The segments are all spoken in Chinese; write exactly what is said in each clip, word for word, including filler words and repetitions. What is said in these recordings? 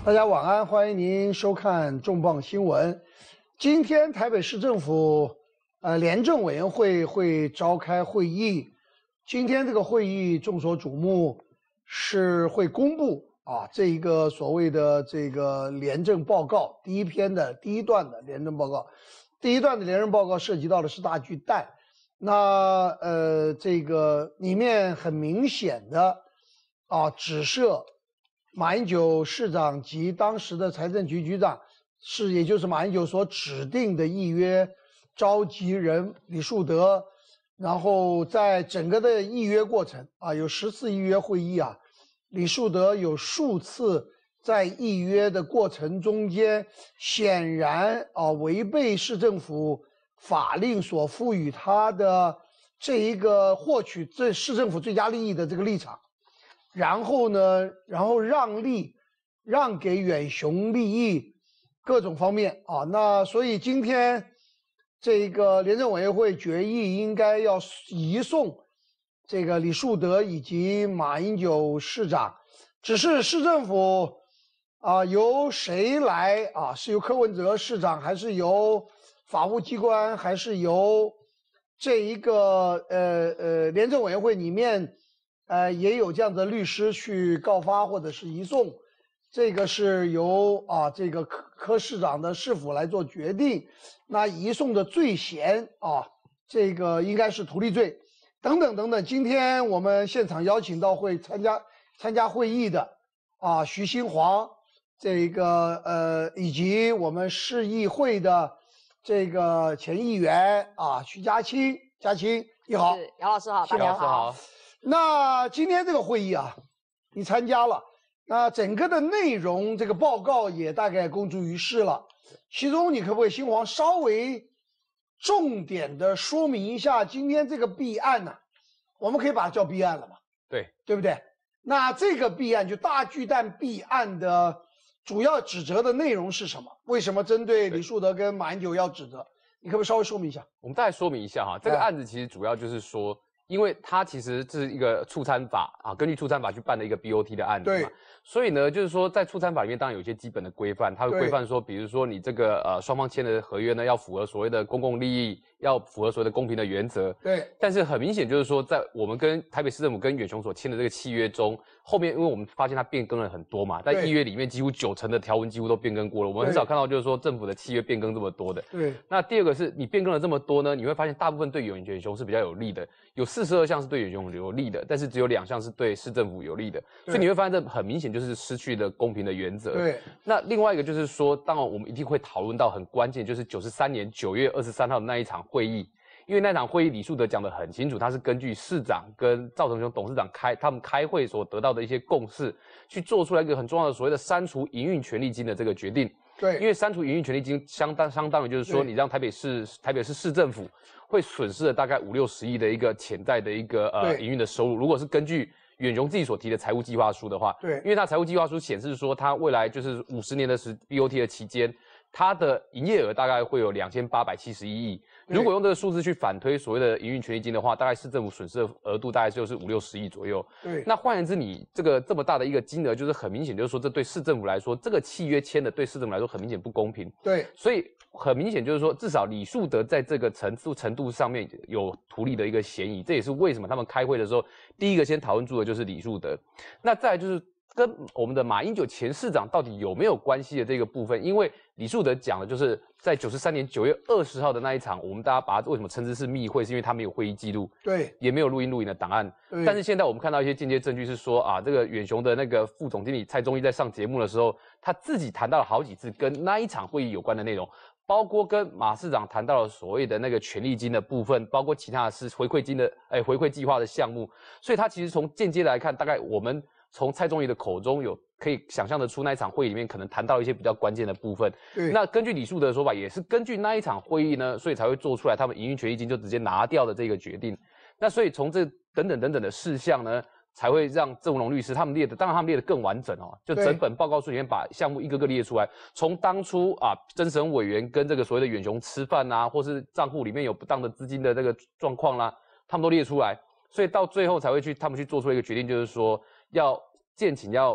大家晚安，欢迎您收看重磅新闻。今天台北市政府呃廉政委员会会召开会议，今天这个会议众所瞩目是会公布啊这一个所谓的这个廉政报告第一篇的第一段的廉政报告，第一段的廉政报告涉及到的是大巨蛋，那呃这个里面很明显的啊指涉马英九市长及当时的财政局局长是，也就是马英九所指定的议约召集人李树德，然后在整个的议约过程啊，有十次议约会议啊，李树德有数次在议约的过程中间，显然啊违背市政府法令所赋予他的这一个获取这市政府最佳利益的这个立场。然后呢，然后让利，让给远雄利益，各种方面啊。那所以今天这个廉政委员会决议应该要移送这个李树德以及马英九市长，只是市政府啊由谁来啊？是由柯文哲市长，还是由法务机关，还是由这一个呃呃廉政委员会里面？呃，也有这样的律师去告发或者是移送，这个是由啊这个柯柯市长的市府来做决定。那移送的罪嫌啊，这个应该是图利罪，等等等等。今天我们现场邀请到会参加参加会议的啊徐新华，这个呃以及我们市议会的这个前议员啊徐家清，家清你好， 姚老师好，大家好。 那今天这个会议啊，你参加了，那整个的内容这个报告也大概公诸于世了。其中你可不可以新华稍微重点的说明一下今天这个弊案呢、啊？我们可以把它叫弊案了嘛？ 对， 对不对？那这个弊案就大巨蛋弊案的主要指责的内容是什么？为什么针对李树德跟马英九要指责？你可不可以稍微说明一下？ 我们大概说明一下哈，这个案子其实主要就是说。因为它其实这是一个促参法啊，根据促参法去办的一个 B O T 的案子嘛，所以呢，就是说在促参法里面当然有一些基本的规范，它会规范说，比如说你这个呃双方签的合约呢要符合所谓的公共利益，要符合所谓的公平的原则。 对。 但是很明显就是说，在我们跟台北市政府跟远雄所签的这个契约中，后面因为我们发现它变更了很多嘛，在议约里面几乎九成的条文几乎都变更过了，我们很少看到就是说政府的契约变更这么多的。 对。 那第二个是你变更了这么多呢，你会发现大部分对远远雄是比较有利的，有四十二项是对远雄有利的，但是只有两项是对市政府有利的，所以你会发现这很明显就是失去了公平的原则。 对。 那另外一个就是说，当然我们一定会讨论到很关键，就是九十三年九月二十三号的那一场会议，因为那场会议李树德讲得很清楚，他是根据市长跟赵成雄董事长开他们开会所得到的一些共识，去做出来一个很重要的所谓的删除营运权利金的这个决定。 对， 因为删除营运权利金相当相当于就是说，你让台北市台北市市政府会损失了大概五六十亿的一个潜在的一个呃营运的收入。如果是根据远雄自己所提的财务计划书的话， 对， 因为他财务计划书显示说，他未来就是五十年的时 B O T 的期间，它的营业额大概会有两千八百七十一亿。如果用这个数字去反推所谓的营运权利金的话，大概市政府损失的额度大概就是五六十亿左右。 对， 那换言之，你这个这么大的一个金额，就是很明显，就是说这对市政府来说，这个契约签的对市政府来说很明显不公平。 对， 所以很明显就是说，至少李树德在这个程度程度上面有图利的一个嫌疑。这也是为什么他们开会的时候，第一个先讨论住的就是李树德。那再来就是跟我们的马英九前市长到底有没有关系的这个部分，因为李树德讲的就是在九十三年九月二十号的那一场，我们大家把它为什么称之是密会，是因为他没有会议记录， 对， 也没有录音录影的档案。但是现在我们看到一些间接证据是说啊，这个远雄的那个副总经理蔡宗义在上节目的时候，他自己谈到了好几次跟那一场会议有关的内容。包括跟马市长谈到了所谓的那个权利金的部分，包括其他的是回馈金的，哎，回馈计划的项目，所以他其实从间接来看，大概我们从蔡宗义的口中有可以想象得出那一场会议里面可能谈到一些比较关键的部分。那根据李树德的说法，也是根据那一场会议呢，所以才会做出来他们营运权利金就直接拿掉的这个决定。那所以从这等等等等的事项呢，才会让郑文龙律师他们列的，当然他们列的更完整哦，就整本报告书里面把项目一个个列出来，从当初啊侦审委员跟这个所谓的远雄吃饭啊，或是账户里面有不当的资金的这个状况啦，他们都列出来，所以到最后才会去他们去做出一个决定，就是说要建请要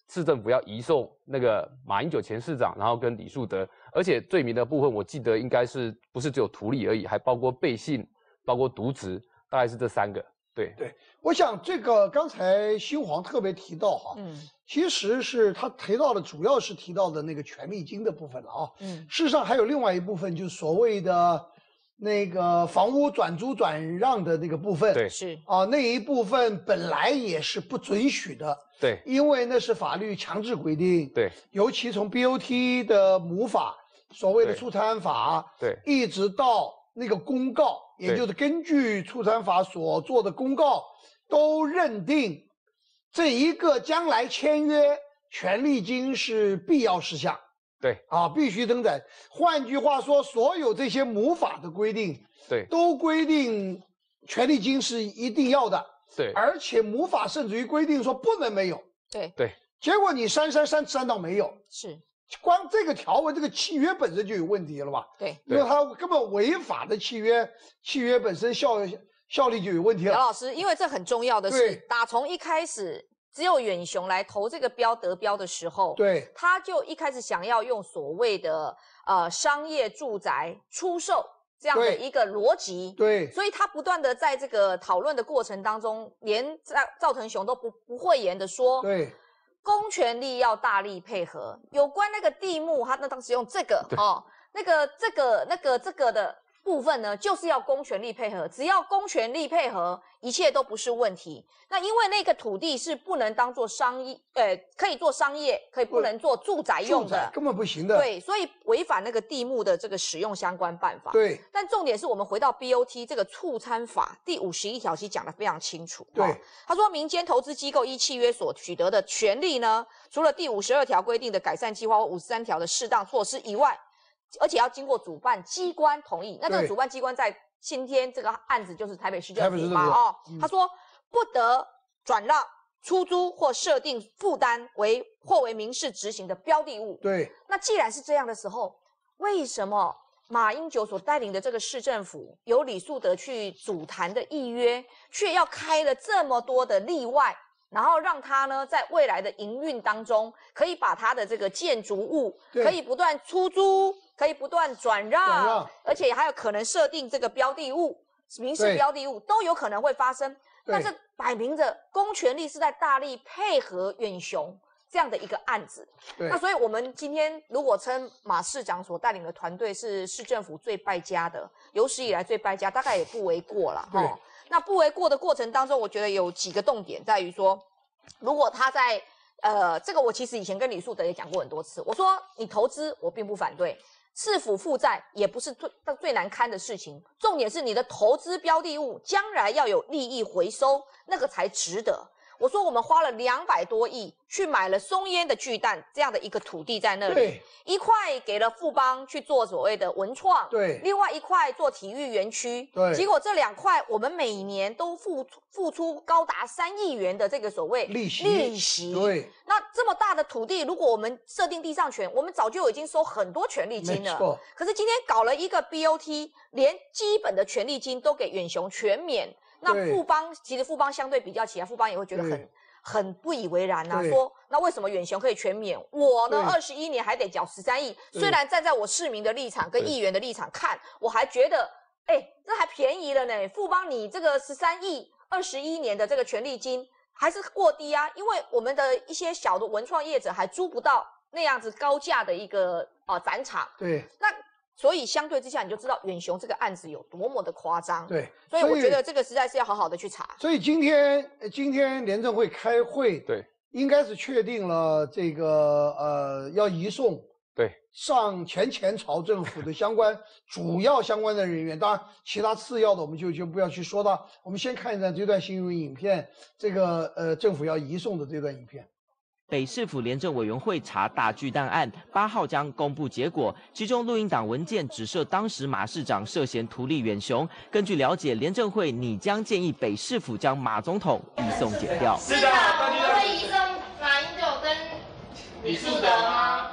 市政府要移送那个马英九前市长，然后跟李树德，而且罪名的部分我记得应该是不是只有图利而已，还包括背信，包括渎职，大概是这三个。对对，我想这个刚才新黄特别提到哈，嗯，其实是他提到的主要是提到的那个权利金的部分了啊，嗯，事实上还有另外一部分就是所谓的那个房屋转租转让的那个部分， 对， 是啊，那一部分本来也是不准许的， 对， 因为那是法律强制规定， 对， 尤其从 B O T 的母法，所谓的促参法， 对， 一直到那个公告。也就是根据促参法所做的公告，都认定这一个将来签约权利金是必要事项， 对啊，必须登载。换句话说，所有这些母法的规定， 对， 都规定权利金是一定要的， 对， 而且母法甚至于规定说不能没有， 对对。 结果你删删删删到没有， 是。 光这个条文，这个契约本身就有问题了吧？ 对， 因为它根本违法的契约，契约本身效效力就有问题了。 姚老师，因为这很重要的是，打从一开始，只有远雄来投这个标得标的时候， 对， 他就一开始想要用所谓的呃商业住宅出售这样的一个逻辑， 对， 所以他不断的在这个讨论的过程当中，连赵赵腾雄都不不讳言的说， 对。 公权力要大力配合，有关那个地目，他那当时用这个哦，那个这个那个这个的部分呢，就是要公权力配合，只要公权力配合，一切都不是问题。那因为那个土地是不能当做商业，呃，可以做商业，可以不能做住宅用的， 住宅根本不行的。 对，所以违反那个地目的这个使用相关办法。 对， 但重点是我们回到 B O T 这个促参法第五十一条，其实讲得非常清楚。 对， 哦、他说民间投资机构依契约所取得的权利呢，除了第五十二条规定的改善计划或五十三条的适当措施以外，而且要经过主办机关同意。那这个主办机关在今天这个案子就是台北市政府嘛，哦，嗯、他说不得转让、出租或设定负担为或为民事执行的标的物。 对， 那既然是这样的时候，为什么马英九所带领的这个市政府由李树德去主谈的议约，却要开了这么多的例外？然后让他呢，在未来的营运当中，可以把他的这个建筑物可以不断出租，可以不断转让， 转让而且还有可能设定这个标的物、民事标的物都有可能会发生。但是摆明着公权力是在大力配合远雄这样的一个案子。那所以我们今天如果称马市长所带领的团队是市政府最败家的，有史以来最败家，大概也不为过了哈。那不为过的过程当中，我觉得有几个重点在于说，如果他在呃，这个我其实以前跟李树德也讲过很多次，我说你投资我并不反对，市府负债也不是最最难堪的事情，重点是你的投资标的物将来要有利益回收，那个才值得。我说我们花了两百多亿去买了松烟的巨蛋这样的一个土地在那里，一块给了富邦去做所谓的文创， 对， 另外一块做体育园区， 对， 结果这两块我们每年都付付出高达三亿元的这个所谓利息， 利息， 对。 那这么大的土地，如果我们设定地上权，我们早就已经收很多权利金了， 没错。 可是今天搞了一个 B O T， 连基本的权利金都给远雄全免。那富邦其实富邦相对比较起来，富邦也会觉得很很不以为然啊，说那为什么远雄可以全免，我呢二十一年还得缴十三亿？虽然站在我市民的立场跟议员的立场看，我还觉得，哎，这还便宜了呢。富邦你这个十三亿二十一年的这个权利金还是过低啊，因为我们的一些小的文创业者还租不到那样子高价的一个呃展场。 对， 那。所以相对之下，你就知道远雄这个案子有多么的夸张。 对， 所以我觉得这个实在是要好好的去查。 所以今天今天联政会开会， 对， 应该是确定了这个呃要移送对上前前朝政府的相关主要相关的人员，当然其他次要的我们就就不要去说到。我们先看一下这段新闻影片，这个呃政府要移送的这段影片。 北市府廉政委员会查大巨蛋案，八号将公布结果。其中录音档文件指涉当时马市长涉嫌图利远雄。根据了解，廉政会拟将建议北市府将马总统移送检调。 是的，我们会移送马英九跟李树德吗？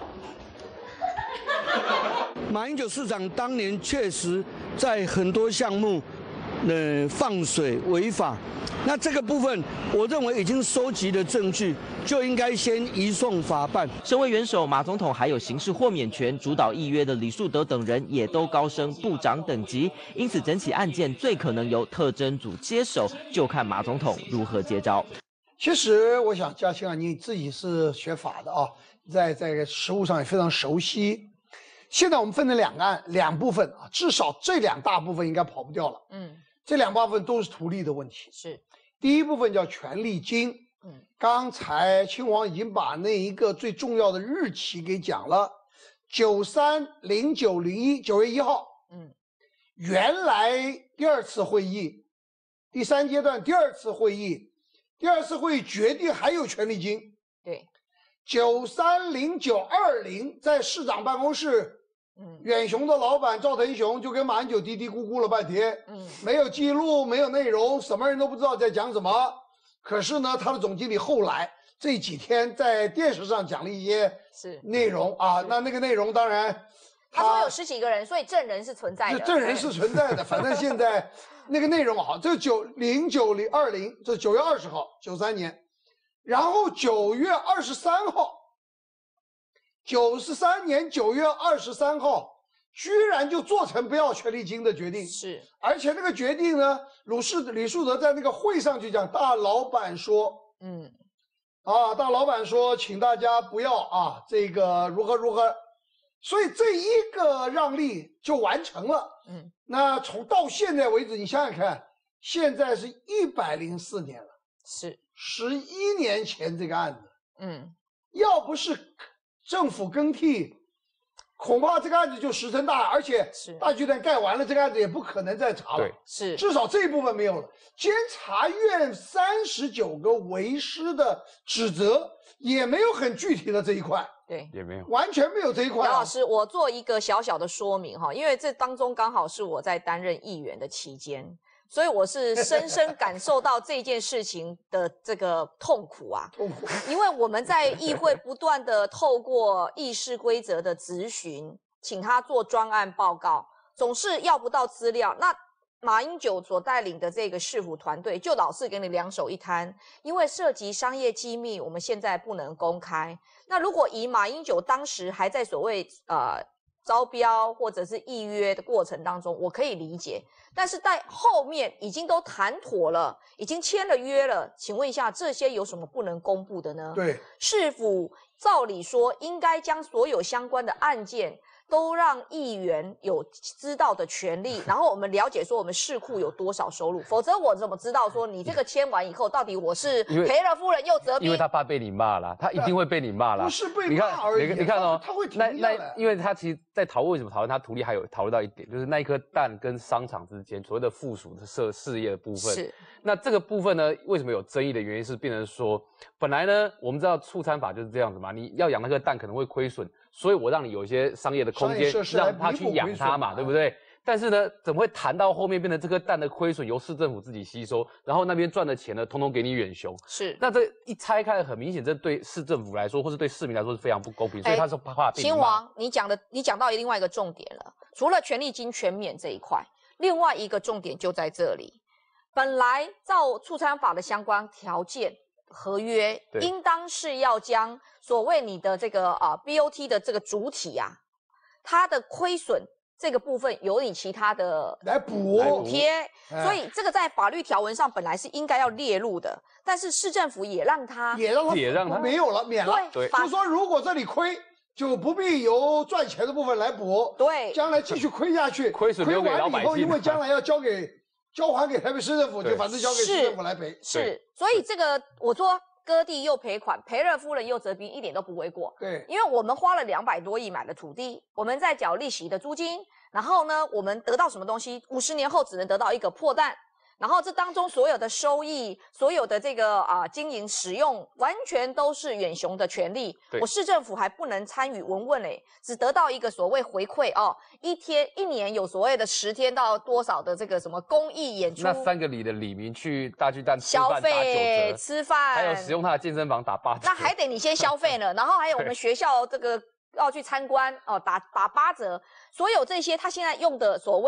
马英九市长当年确实在很多项目，呃，放水违法。 那这个部分，我认为已经收集的证据，就应该先移送法办。 身为元首，马总统还有刑事豁免权，主导议约的李树德等人也都高升部长等级，因此整起案件最可能由特侦组接手，就看马总统如何接招。 其实我想，嘉庆啊，你自己是学法的啊，在在实务上也非常熟悉。现在我们分成两个案两部分啊，至少这两大部分应该跑不掉了。嗯，这两部分都是图利的问题。 是， 第一部分叫权利金。嗯，刚才亲王已经把那一个最重要的日期给讲了，九三零九零一九月一号。嗯，原来第二次会议，第三阶段第二次会议。第二次会议决定还有权利金， 对， 九三零九二零在市长办公室，嗯，远雄的老板赵腾雄就跟马英九嘀嘀咕咕了半天，嗯，没有记录，没有内容，什么人都不知道在讲什么。可是呢，他的总经理后来这几天在电视上讲了一些是内容啊，那那个内容当然， 他说有十几个人，所以证人是存在的， 证人是存在的，反正现在。那个内容好，这九零九零二零，这九月二十号，九三年，然后九月二十三号，九十三年九月二十三号，居然就做成不要权利金的决定， 是， 而且那个决定呢，鲁士李树德在那个会上就讲，大老板说，嗯，啊，大老板说，请大家不要啊，这个如何如何。所以这一个让利就完成了，嗯，那从到现在为止，你想想看，现在是一百零四年了， 是十一年前这个案子， 嗯， 要不是政府更替，恐怕这个案子就石沉大海，而且大巨蛋盖完了，这个案子也不可能再查了， 对， 是至少这一部分没有了。监察院三十九个为师的指责也没有很具体的这一块。 对， 也没有， 完全没有这一块、啊。 杨老师，我做一个小小的说明哈，因为这当中刚好是我在担任议员的期间，所以我是深深感受到这件事情的这个痛苦啊。 痛苦， 因为我们在议会不断的透过议事规则的质询，请他做专案报告，总是要不到资料。那马英九所带领的这个市府团队就老是给你两手一摊，因为涉及商业机密，我们现在不能公开。那如果以马英九当时还在所谓呃招标或者是议约的过程当中，我可以理解，但是在后面已经都谈妥了，已经签了约了，请问一下，这些有什么不能公布的呢？ 对， 市府照理说应该将所有相关的案件都让议员有知道的权利，然后我们了解说我们市库有多少收入，否则我怎么知道说你这个签完以后到底我是赔了夫人又折兵？ 因为他怕被你骂啦，他一定会被你骂啦。 不是被骂而已， 你看，你看哦， 他会停那那，因为他其实在讨论为什么讨论他图利，还有讨论到一点，就是那一颗蛋跟商场之间所谓的附属的设事业的部分。 是。 那这个部分呢，为什么有争议的原因是变成说，本来呢，我们知道促餐法就是这样子嘛，你要养那颗蛋可能会亏损，所以我让你有一些商业的空间，让他去养它嘛，对不对？但是呢，怎么会谈到后面变成这颗蛋的亏损由市政府自己吸收，然后那边赚的钱呢，通通给你远雄？ 是。 那这一拆开，很明显，这对市政府来说，或是对市民来说是非常不公平，所以他是怕被你骂。 亲王，你讲的，你讲到另外一个重点了，除了权利金全免这一块，另外一个重点就在这里。本来照促餐法的相关条件合约，应当是要将所谓你的这个啊 B O T 的这个主体啊，它的亏损这个部分由你其他的来补补贴，所以这个在法律条文上本来是应该要列入的，但是市政府也让它也让它也让它没有了，免了。 对， 就说如果这里亏，就不必由赚钱的部分来补。 对， 将来继续亏下去， 亏损留给老百姓。 亏完以后，因为将来要交给。交还给台北市政府，就反正交给市政府来赔。 是，所以这个我说割地又赔款，赔了夫人又折兵，一点都不为过。 对， 因为我们花了两百多亿买了土地，我们在缴利息的租金，然后呢，我们得到什么东西？五十年后只能得到一个破蛋。然后这当中所有的收益，所有的这个啊、呃、经营使用，完全都是远雄的权利。我市政府还不能参与闻问嘞，只得到一个所谓回馈哦，一天一年有所谓的十天到多少的这个什么公益演出。 那三个里的里民去大巨蛋消费、吃饭， 还有使用他的健身房打八折， 那还得你先消费呢。然后还有我们学校这个要去参观哦，打打八折。所有这些他现在用的所谓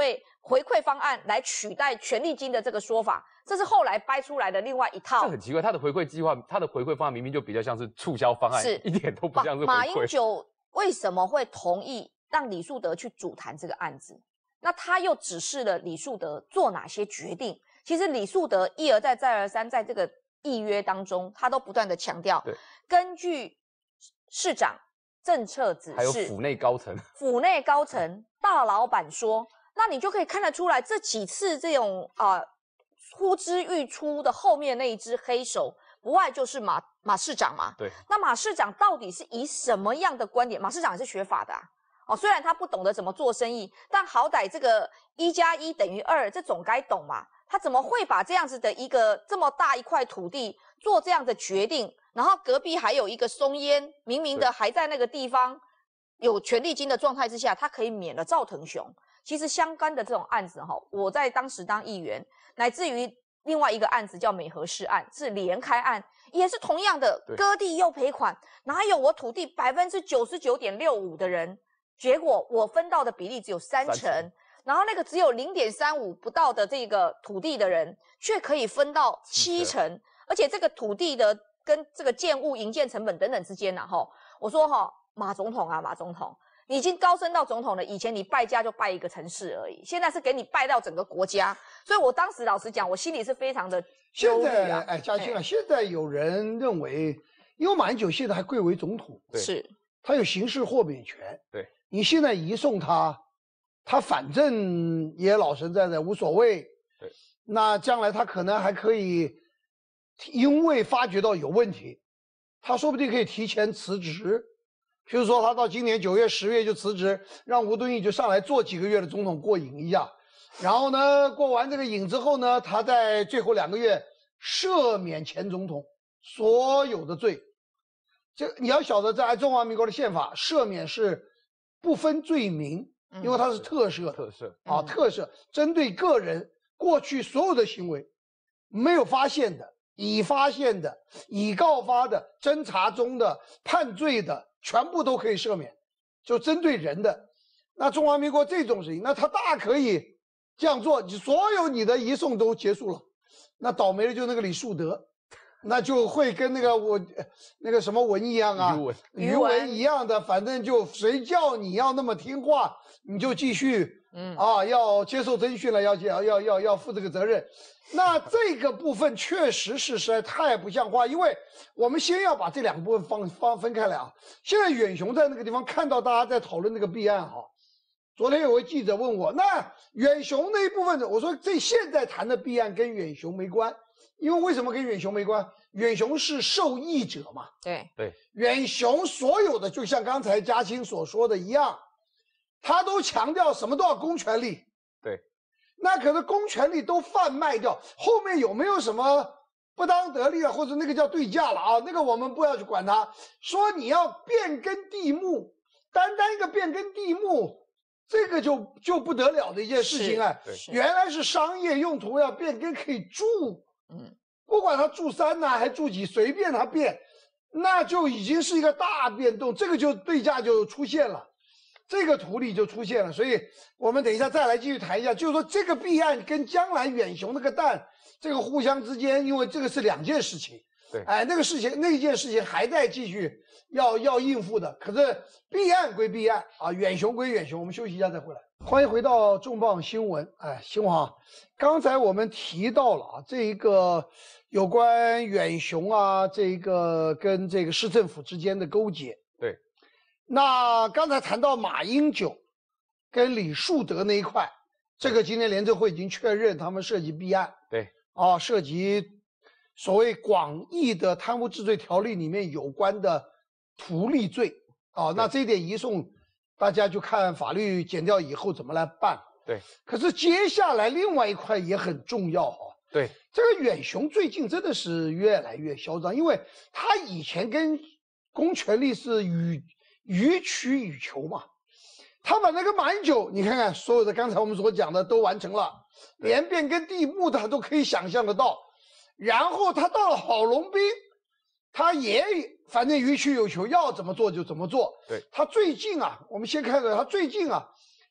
回馈方案来取代权利金的这个说法，这是后来掰出来的另外一套。 这很奇怪，他的回馈计划，他的回馈方案明明就比较像是促销方案， 是一点都不像是回馈。 马英九为什么会同意让李树德去主谈这个案子？那他又指示了李树德做哪些决定？其实李树德一而再再而三在这个议约当中，他都不断的强调，根据市长政策指示， 还有府内高层， 府内高层大老板说。那你就可以看得出来，这几次这种啊、呃、呼之欲出的后面那一只黑手，不外就是马马市长嘛。 对。 那马市长到底是以什么样的观点？马市长也是学法的啊。哦，虽然他不懂得怎么做生意，但好歹这个一加一等于二，这总该懂嘛。他怎么会把这样子的一个这么大一块土地做这样的决定？然后隔壁还有一个松烟，明明的还在那个地方有权利金的状态之下，他可以免了赵腾雄。其实相关的这种案子哈，我在当时当议员，乃至于另外一个案子叫美和市案，是连开案，也是同样的割地又赔款，哪有我土地百分之九十九点六五的人，结果我分到的比例只有三成，然后那个只有零点三五不到的这个土地的人，却可以分到七成，而且这个土地的跟这个建物营建成本等等之间呢，哈，我说哈，马总统啊，马总统。你已经高升到总统了，以前你败家就败一个城市而已，现在是给你败到整个国家，所以我当时老实讲，我心里是非常的纠结啊。现在，哎，嘉欣啊，现在有人认为，因为马英九现在还贵为总统， 是， 他有刑事豁免权， 对， 你现在移送他，他反正也老实在在无所谓， 对， 那将来他可能还可以，因为发觉到有问题，他说不定可以提前辞职。譬如说，他到今年九月、十月就辞职，让吴敦义就上来做几个月的总统过瘾一下，然后呢，过完这个瘾之后呢，他在最后两个月赦免前总统所有的罪。这你要晓得，在中华民国的宪法，赦免是不分罪名，因为它是特赦， 特赦啊，特赦针对个人过去所有的行为，没有发现的、已发现的、已告发的、侦查中的、判罪的。全部都可以赦免，就针对人的。那中华民国这种事情，那他大可以这样做，你所有你的移送都结束了。那倒霉的就那个李树德，那就会跟那个我那个什么文一样啊， 于文于文一样的，反正就谁叫你要那么听话，你就继续，嗯啊，要接受侦讯了，要要要要要负这个责任。那这个部分确实是实在太不像话，因为我们先要把这两个部分放放分开来啊。现在远雄在那个地方看到大家在讨论那个弊案哈，昨天有位记者问我，那远雄那一部分，我说这现在谈的弊案跟远雄没关，因为为什么跟远雄没关？远雄是受益者嘛， 对对， 远雄所有的就像刚才嘉欣所说的一样，他都强调什么都要公权力， 对。 那可是公权力都贩卖掉，后面有没有什么不当得利啊，或者那个叫对价了啊？那个我们不要去管它。说你要变更地目，单单一个变更地目，这个就就不得了的一件事情啊。原来是商业用途要变更可以住，嗯，不管他住三呢、啊、还住几，随便他变，那就已经是一个大变动，这个就对价就出现了。这个图例就出现了，所以我们等一下再来继续谈一下，就是说这个弊案跟将来远雄那个蛋这个互相之间，因为这个是两件事情， 对， 哎，那个事情那件事情还在继续要要应付的，可是弊案归弊案啊，远雄归远雄，我们休息一下再回来。欢迎回到重磅新闻，哎，新华，刚才我们提到了啊，这一个有关远雄啊，这一个跟这个市政府之间的勾结。那刚才谈到马英九跟李树德那一块，这个今天联政会已经确认他们涉及弊案， 对， 啊，涉及所谓广义的贪污治罪条例里面有关的图利罪，啊，那这一点移送，大家就看法律检调以后怎么来办。 对， 可是接下来另外一块也很重要哈。 对， 这个远雄最近真的是越来越嚣张，因为他以前跟公权力是与予取予求嘛，他把那个马英九，你看看所有的刚才我们所讲的都完成了，连变更地目他都可以想象得到。然后他到了郝龙斌，他也反正予取予求，要怎么做就怎么做。 对， 他最近啊，我们先看看他最近啊，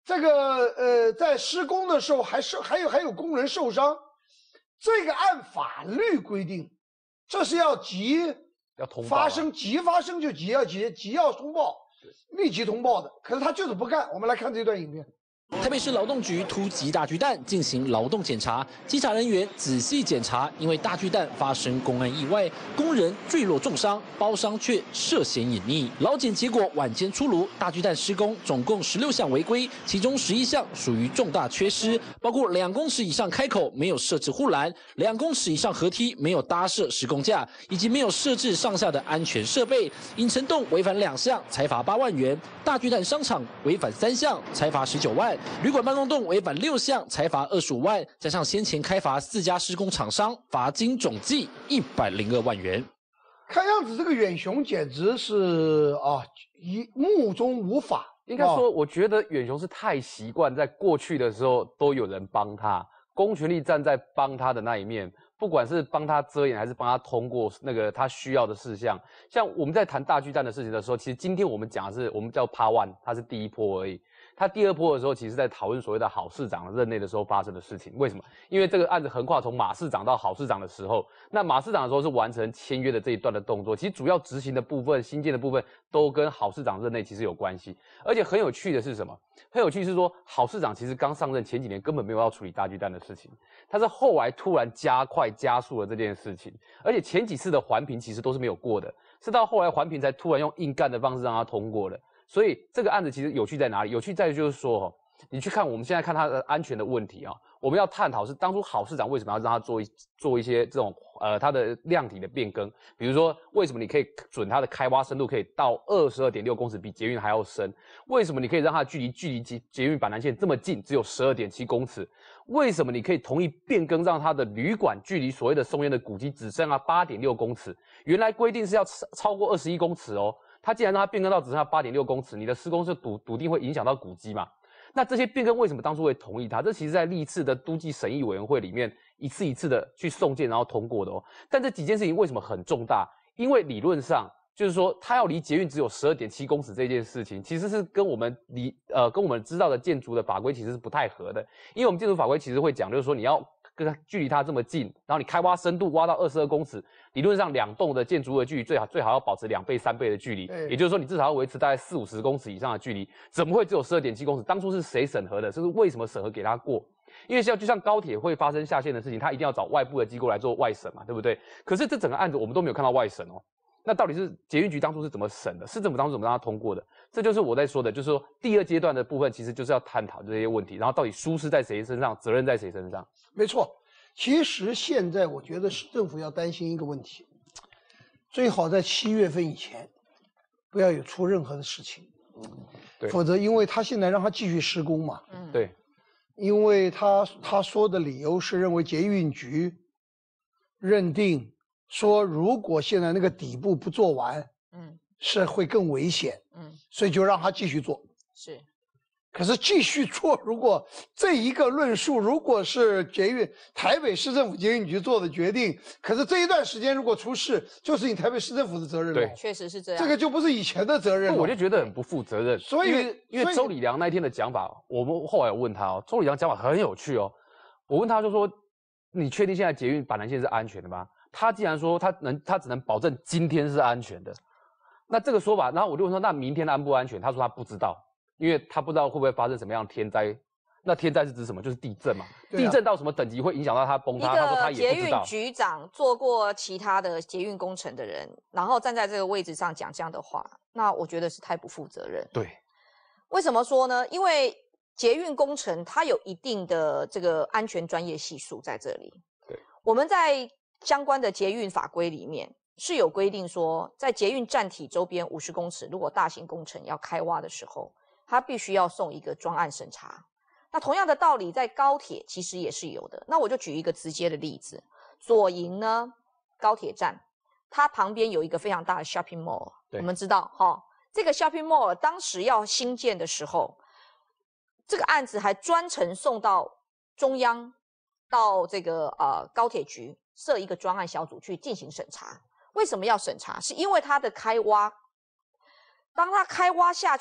这个呃，在施工的时候还是还有还有工人受伤，这个按法律规定，这是要急要通报、啊、 发生急发生就急要急急要通报，立即通报的。可是他就是不干。我们来看这段影片。 台北市劳动局突击大巨蛋进行劳动检查，稽查人员仔细检查，因为大巨蛋发生公安意外，工人坠落重伤，包商却涉嫌隐匿。劳检结果晚间出炉，大巨蛋施工总共十六项违规，其中十一项属于重大缺失，包括两公尺以上开口没有设置护栏，两公尺以上河梯没有搭设施工架，以及没有设置上下的安全设备。影城栋违反两项，裁罚八万元；大巨蛋商场违反三项，裁罚十九万。旅馆办公栋违反六项，裁罚二十五万，加上先前开罚四家施工厂商，罚金总计一百零二万元。 看样子这个远雄简直是啊，一目中无法。 应该说，我觉得远雄是太习惯在过去的时候都有人帮他，公权力站在帮他的那一面。不管是帮他遮掩，还是帮他通过那个他需要的事项，像我们在谈大巨蛋的事情的时候，其实今天我们讲的是我们叫 Part One， 它是第一波而已。他第二波的时候，其实在讨论所谓的郝市长任内的时候发生的事情。为什么？因为这个案子横跨从马市长到郝市长的时候，那马市长的时候是完成签约的这一段的动作，其实主要执行的部分、新建的部分都跟郝市长任内其实有关系。而且很有趣的是什么？很有趣是说，郝市长其实刚上任前几年根本没有要处理大巨蛋的事情，他是后来突然加快加速了这件事情，而且前几次的环评其实都是没有过的，是到后来环评才突然用硬干的方式让他通过的。所以这个案子其实有趣在哪里？有趣在于就是说，你去看我们现在看它的安全的问题啊，我们要探讨是当初郝市长为什么要让他做一做一些这种呃它的量体的变更，比如说为什么你可以准它的开挖深度可以到二十二点六公尺，比捷运还要深？为什么你可以让它的距离距离捷捷运板南线这么近，只有十二点七公尺？为什么你可以同意变更让它的旅馆距离所谓的松烟的古迹只剩下八点六公尺？原来规定是要超过二十一公尺哦。他既然让它变更到只剩下八点六公尺，你的施工是笃笃定会影响到古迹嘛？那这些变更为什么当初会同意它？这其实在历次的都计审议委员会里面一次一次的去送件，然后通过的哦。但这几件事情为什么很重大？因为理论上就是说，它要离捷运只有十二点七公尺这件事情，其实是跟我们离呃跟我们知道的建筑的法规其实是不太合的。因为我们建筑法规其实会讲，就是说你要跟它距离它这么近，然后你开挖深度挖到二十二公尺，理论上两栋的建筑物的距离最好最好要保持两倍三倍的距离，也就是说你至少要维持大概四五十公尺以上的距离，怎么会只有十二点七公尺？当初是谁审核的？这是为什么审核给他过？因为像就像高铁会发生下线的事情，他一定要找外部的机构来做外审嘛，对不对？可是这整个案子我们都没有看到外审哦。那到底是捷运局当初是怎么审的？市政府当初怎么让它通过的？这就是我在说的，就是说第二阶段的部分其实就是要探讨这些问题，然后到底疏失在谁身上，责任在谁身上？没错。 其实现在我觉得市政府要担心一个问题，最好在七月份以前不要有出任何的事情，嗯，对，否则因为他现在让他继续施工嘛，嗯，对，因为他他说的理由是认为捷运局认定说如果现在那个底部不做完，嗯，是会更危险，嗯，所以就让他继续做，是。可是继续做，如果这一个论述如果是捷运台北市政府捷运局做的决定，可是这一段时间如果出事，就是你台北市政府的责任了。 对，确实是这样。 这个就不是以前的责任了。 我就觉得很不负责任。所以，因为因为周礼良那一天的讲法，我们后来有问他哦，周礼良讲法很有趣哦。我问他就说：“你确定现在捷运板南线是安全的吗？”他既然说他能，他只能保证今天是安全的。那这个说法，然后我就问说：“那明天安不安全？”他说他不知道。因为他不知道会不会发生什么样的天灾，那天灾是指什么？就是地震嘛。啊、地震到什么等级会影响到它崩塌？他说他也不知道。 捷运局长做过其他的捷运工程的人，然后站在这个位置上讲这样的话，那我觉得是太不负责任。 对， 为什么说呢？因为捷运工程它有一定的这个安全专业系数在这里。对，我们在相关的捷运法规里面是有规定说，在捷运站体周边五十公尺，如果大型工程要开挖的时候，他必须要送一个专案审查。那同样的道理，在高铁其实也是有的。那我就举一个直接的例子，左营呢，高铁站，它旁边有一个非常大的 shopping mall。我们知道，哈、哦，这个 shopping mall 当时要新建的时候，这个案子还专程送到中央，到这个呃高铁局设一个专案小组去进行审查。为什么要审查？是因为它的开挖，当它开挖下去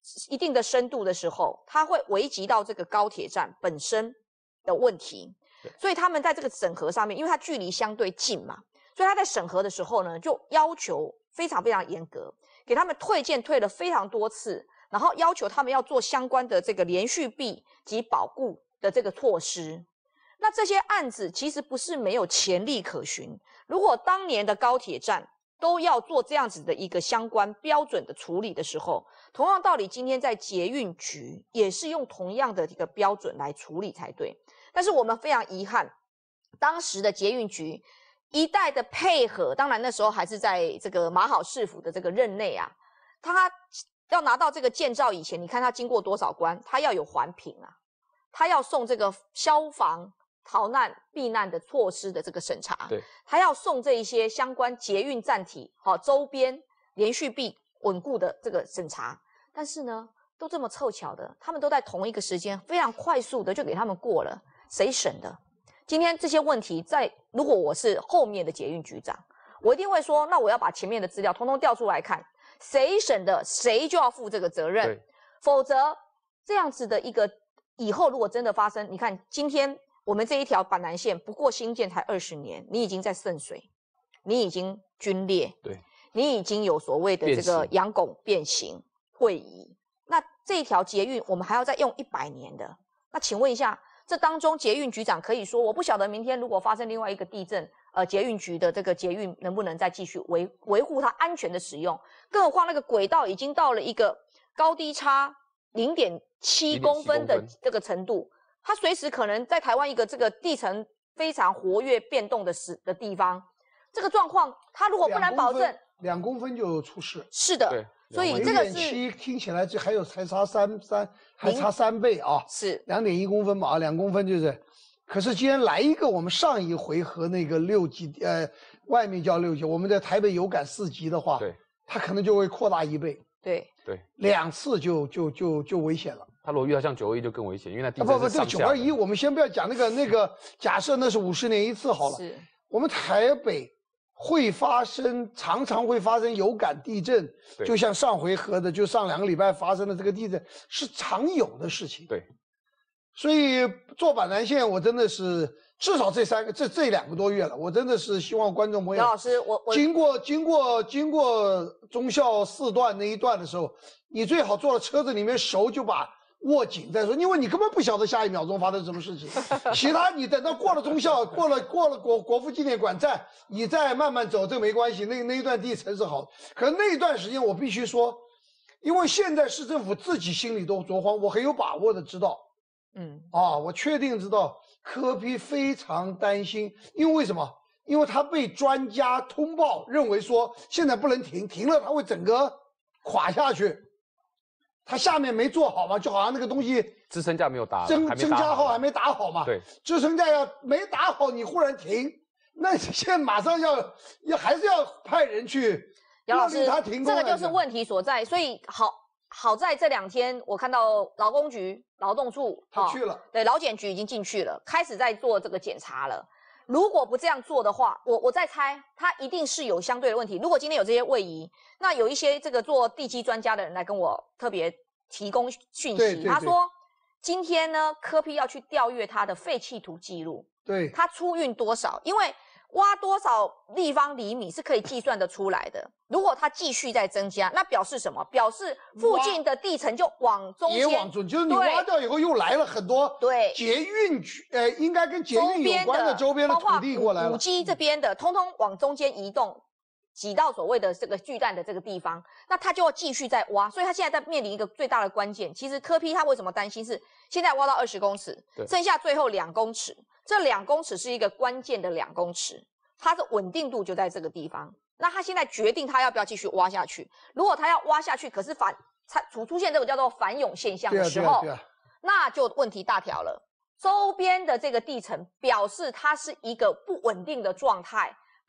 一定的深度的时候，它会危及到这个高铁站本身的问题。所以他们在这个审核上面，因为它距离相对近嘛，所以他在审核的时候呢，就要求非常非常严格，给他们退件退了非常多次，然后要求他们要做相关的这个连续壁及保固的这个措施。那这些案子其实不是没有前例可循，如果当年的高铁站都要做这样子的一个相关标准的处理的时候，同样道理，今天在捷运局也是用同样的一个标准来处理才对。但是我们非常遗憾，当时的捷运局一代的配合，当然那时候还是在这个马好市府的这个任内啊，他要拿到这个建造以前，你看他经过多少关，他要有环评啊，他要送这个消防逃难避难的措施的这个审查， 对， 他要送这一些相关捷运站体好、哦、周边连续壁稳固的这个审查，但是呢，都这么凑巧的，他们都在同一个时间，非常快速的就给他们过了。谁审的？今天这些问题在，如果我是后面的捷运局长，我一定会说，那我要把前面的资料统统调出来看，谁审的，谁就要负这个责任。否则这样子的一个以后如果真的发生，你看今天我们这一条板南线不过新建才二十年，你已经在渗水，你已经龟裂， 对， 你已经有所谓的这个仰拱变形、位移，那这一条捷运我们还要再用一百年的，那请问一下。这当中，捷运局长可以说，我不晓得明天如果发生另外一个地震，呃，捷运局的这个捷运能不能再继续维维护它安全的使用？更何况那个轨道已经到了一个高低差零点七公分的这个程度，它随时可能在台湾一个这个地层非常活跃变动的时的地方，这个状况，它如果不能保证两公分就出事， 是的。 对。 所以这个是七听起来这还有才差三三还差三倍啊， 是两点一公分嘛啊，两公分就是，可是既然来一个我们上一回合那个六级呃外面叫六级，我们在台北有感四级的话， 对， 它可能就会扩大一倍， 对对， 两次就就就就危险了。 它如果遇到像九二一就更危险，因为那地震是上下的。不不，这九二一我们先不要讲那个那个，假设那是五十年一次好了， 是我们台北。会发生，常常会发生有感地震，就像上回合的，就上两个礼拜发生的这个地震是常有的事情。 对， 所以做板南线，我真的是至少这三个这这两个多月了，我真的是希望观众朋友， 姚老师，我我经过经过经过忠孝四段那一段的时候，你最好坐在车子里面熟就把。握紧再说，因为你根本不晓得下一秒钟发生什么事情。其他你等到过了忠孝，过了过了国国父纪念馆站，你再慢慢走，这没关系。那那一段地层是好，可是那一段时间我必须说，因为现在市政府自己心里都着慌，我很有把握的知道，嗯啊，我确定知道柯 P 非常担心，因为为什么？因为他被专家通报认为说现在不能停，停了他会整个垮下去。他下面没做好嘛，就好像那个东西支撑架没有打， 增增加号还没打好嘛。 对， 支撑架要没打好，你忽然停，那现在马上要要还是要派人去姚老师， 他停工。 这个就是问题所在。所以好好在这两天，我看到劳工局、劳动处他去了， 哦、对，劳检局已经进去了，开始在做这个检查了。如果不这样做的话，我我在猜，它一定是有相对的问题。如果今天有这些位移，那有一些这个做地基专家的人来跟我特别提供讯息， 对对对， 他说今天呢，柯 P 要去调阅他的废弃图记录， 对， 他出运多少，因为挖多少立方厘米是可以计算得出来的。如果它继续在增加，那表示什么？表示附近的地层就往中间， 也往中，就是你挖掉以后又来了很多对捷运区，呃，应该跟捷运有关的周边的土地过来了， 古迹这边的通通往中间移动，挤到所谓的这个巨蛋的这个地方，那他就要继续再挖，所以他现在在面临一个最大的关键。其实柯 P 他为什么担心是现在挖到二十公尺，剩下最后两公尺，这两公尺是一个关键的两公尺。它的稳定度就在这个地方，那他现在决定他要不要继续挖下去。如果他要挖下去，可是反出出现这个叫做反涌现象的时候， 对啊对啊对啊， 那就问题大条了。周边的这个地层表示它是一个不稳定的状态，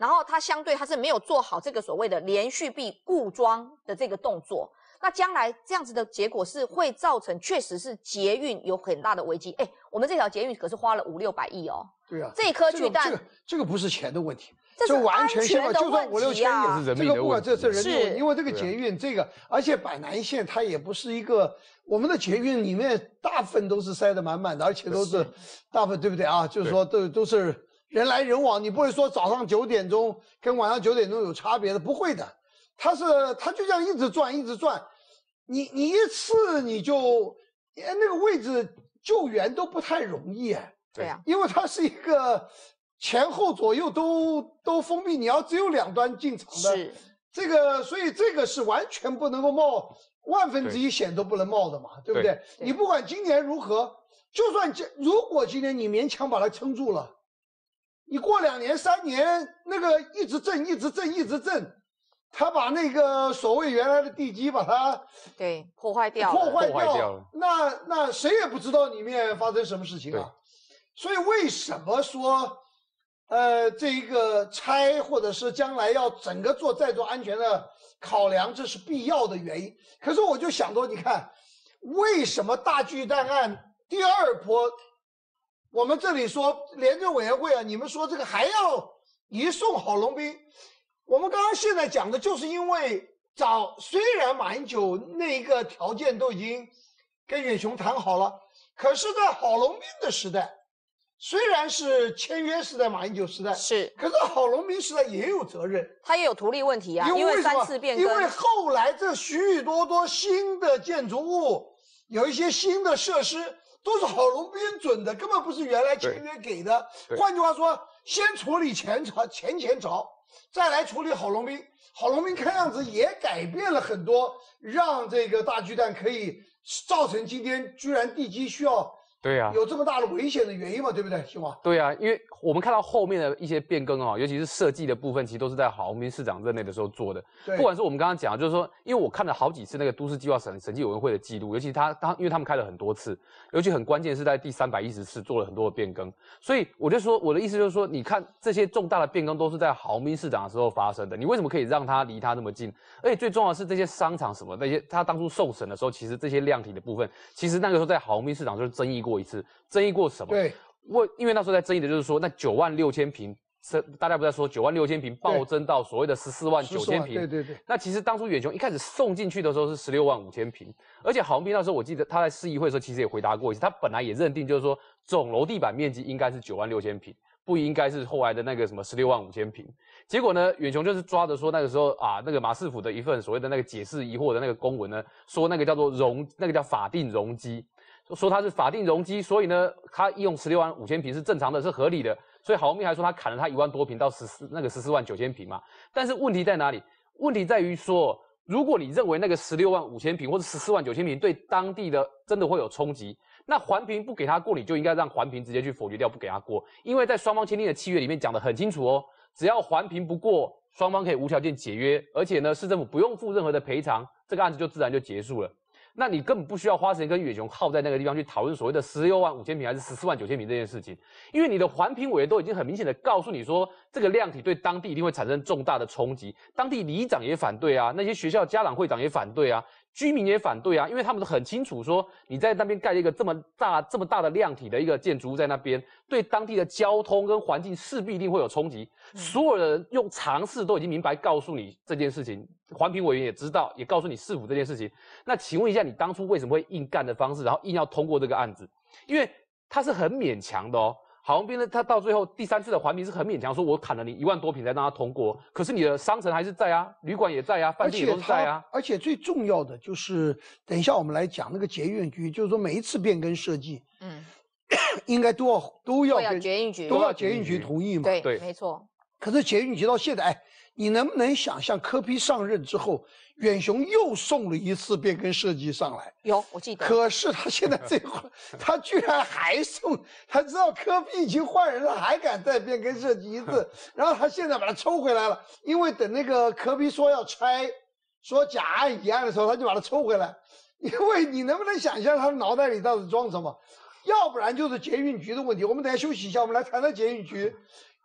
然后它相对它是没有做好这个所谓的连续壁固装的这个动作。那将来这样子的结果是会造成，确实是捷运有很大的危机。哎，我们这条捷运可是花了五六百亿哦。 对啊， 这一颗巨蛋， 这个、这个、这个不是钱的问题， 这是完全现在就算五六千也是人命的问题。 这个不管这是人命的问题， 是因为这个捷运这个，而且百南线它也不是一个，我们的捷运里面大部分都是塞得满满的，而且都是大部分对不对啊？就是说都都是人来人往，你不会说早上九点钟跟晚上九点钟有差别的，不会的，它是它就这样一直转一直转。你你一次你就，哎，那个位置救援都不太容易哎。 对呀、啊， 因为它是一个前后左右都都封闭，你要只有两端进场的， 是这个，所以这个是完全不能够冒万分之一险都不能冒的嘛， 对, 对不对？对你不管今年如何，就算这如果今年你勉强把它撑住了，你过两年三年那个一直震一直震一直震。他把那个所谓原来的地基把它对破坏掉了， 破坏掉， 破坏掉了那那谁也不知道里面发生什么事情啊。所以为什么说，呃，这一个拆或者是将来要整个做再做安全的考量，这是必要的原因。可是我就想到，你看，为什么大巨蛋案第二波，我们这里说廉政委员会啊，你们说这个还要移送郝龙斌？我们刚刚现在讲的就是因为早，虽然马英九那个条件都已经跟远雄谈好了，可是在郝龙斌的时代，虽然是签约时代，马英九时代是， 可是郝龙斌时代也有责任， 他也有图利问题啊，因为三次变更， 因为后来这许许多多新的建筑物，有一些新的设施都是郝龙斌准的，根本不是原来签约给的。换句话说，先处理前朝前前朝。再来处理郝龙斌，郝龙斌看样子也改变了很多，让这个大巨蛋可以造成今天居然地基需要对呀有这么大的危险的原因嘛，对不对，新华？ 对啊，因为我们看到后面的一些变更哦，尤其是设计的部分，其实都是在郝龙斌市长任内的时候做的。不管是我们刚刚讲，就是说，因为我看了好几次那个都市计划审审计委员会的记录，尤其他他因为他们开了很多次，尤其很关键是在第三百一十次做了很多的变更，所以我就说我的意思就是说，你看这些重大的变更都是在郝龙斌市长的时候发生的，你为什么可以让他离他那么近？而且最重要的是这些商场什么那些，他当初受审的时候，其实这些量体的部分，其实那个时候在郝龙斌市长就是争议过一次，争议过什么？ 对， 我因为那时候在争议的就是说，那九万六千平，大家不在说九万六千平暴增到所谓的十四万九千平， 对对对。 那其实当初远雄一开始送进去的时候是十六万五千平，而且郝龙斌那时候我记得他在市议会的时候其实也回答过一次，他本来也认定就是说总楼地板面积应该是九万六千平，不应该是后来的那个什么十六万五千平。结果呢，远雄就是抓着说那个时候啊，那个马市府的一份所谓的那个解释疑惑的那个公文呢，说那个叫做容，那个叫法定容积。说它是法定容积，所以呢，他用十六万五千平是正常的，是合理的。所以郝龙斌还说他砍了他一万多平到十四那个十四万九千平嘛。但是问题在哪里？问题在于说，如果你认为那个十六万五千平或者十四万九千平对当地的真的会有冲击，那环评不给他过，你就应该让环评直接去否决掉，不给他过。因为在双方签订的契约里面讲得很清楚哦，只要环评不过，双方可以无条件解约，而且呢，市政府不用负任何的赔偿，这个案子就自然就结束了。那你根本不需要花时间跟远雄耗在那个地方去讨论所谓的十六万五千平还是十四万九千平这件事情，因为你的环评委员都已经很明显的告诉你说，这个量体对当地一定会产生重大的冲击，当地里长也反对啊，那些学校家长会长也反对啊，居民也反对啊，因为他们都很清楚说，你在那边盖了一个这么大这么大的量体的一个建筑物在那边，对当地的交通跟环境势必一定会有冲击。嗯、所有人用常识都已经明白告诉你这件事情，环评委员也知道，也告诉你市府这件事情。那请问一下，你当初为什么会硬干的方式，然后硬要通过这个案子？因为他是很勉强的哦。郝龙斌呢，他到最后第三次的环评是很勉强，说我砍了你一万多平才让他通过，可是你的商城还是在啊，旅馆也在啊，饭店也都是在啊。 而且最重要的就是，等一下我们来讲那个捷运局，就是说每一次变更设计，嗯，应该都要都要跟捷运局都要捷运局同意嘛。 对对，没错。 可是捷运局到现在，哎，你能不能想象柯 P 上任之后，远雄又送了一次变更设计上来？ 有，我记得。 可是他现在这会，他居然还送，他知道柯 P 已经换人了，还敢再变更设计一次，然后他现在把它抽回来了，因为等那个柯 P 说要拆，说甲案乙案的时候，他就把它抽回来。因为你能不能想象他的脑袋里到底装什么？要不然就是捷运局的问题。我们等一下休息一下，我们来谈谈捷运局。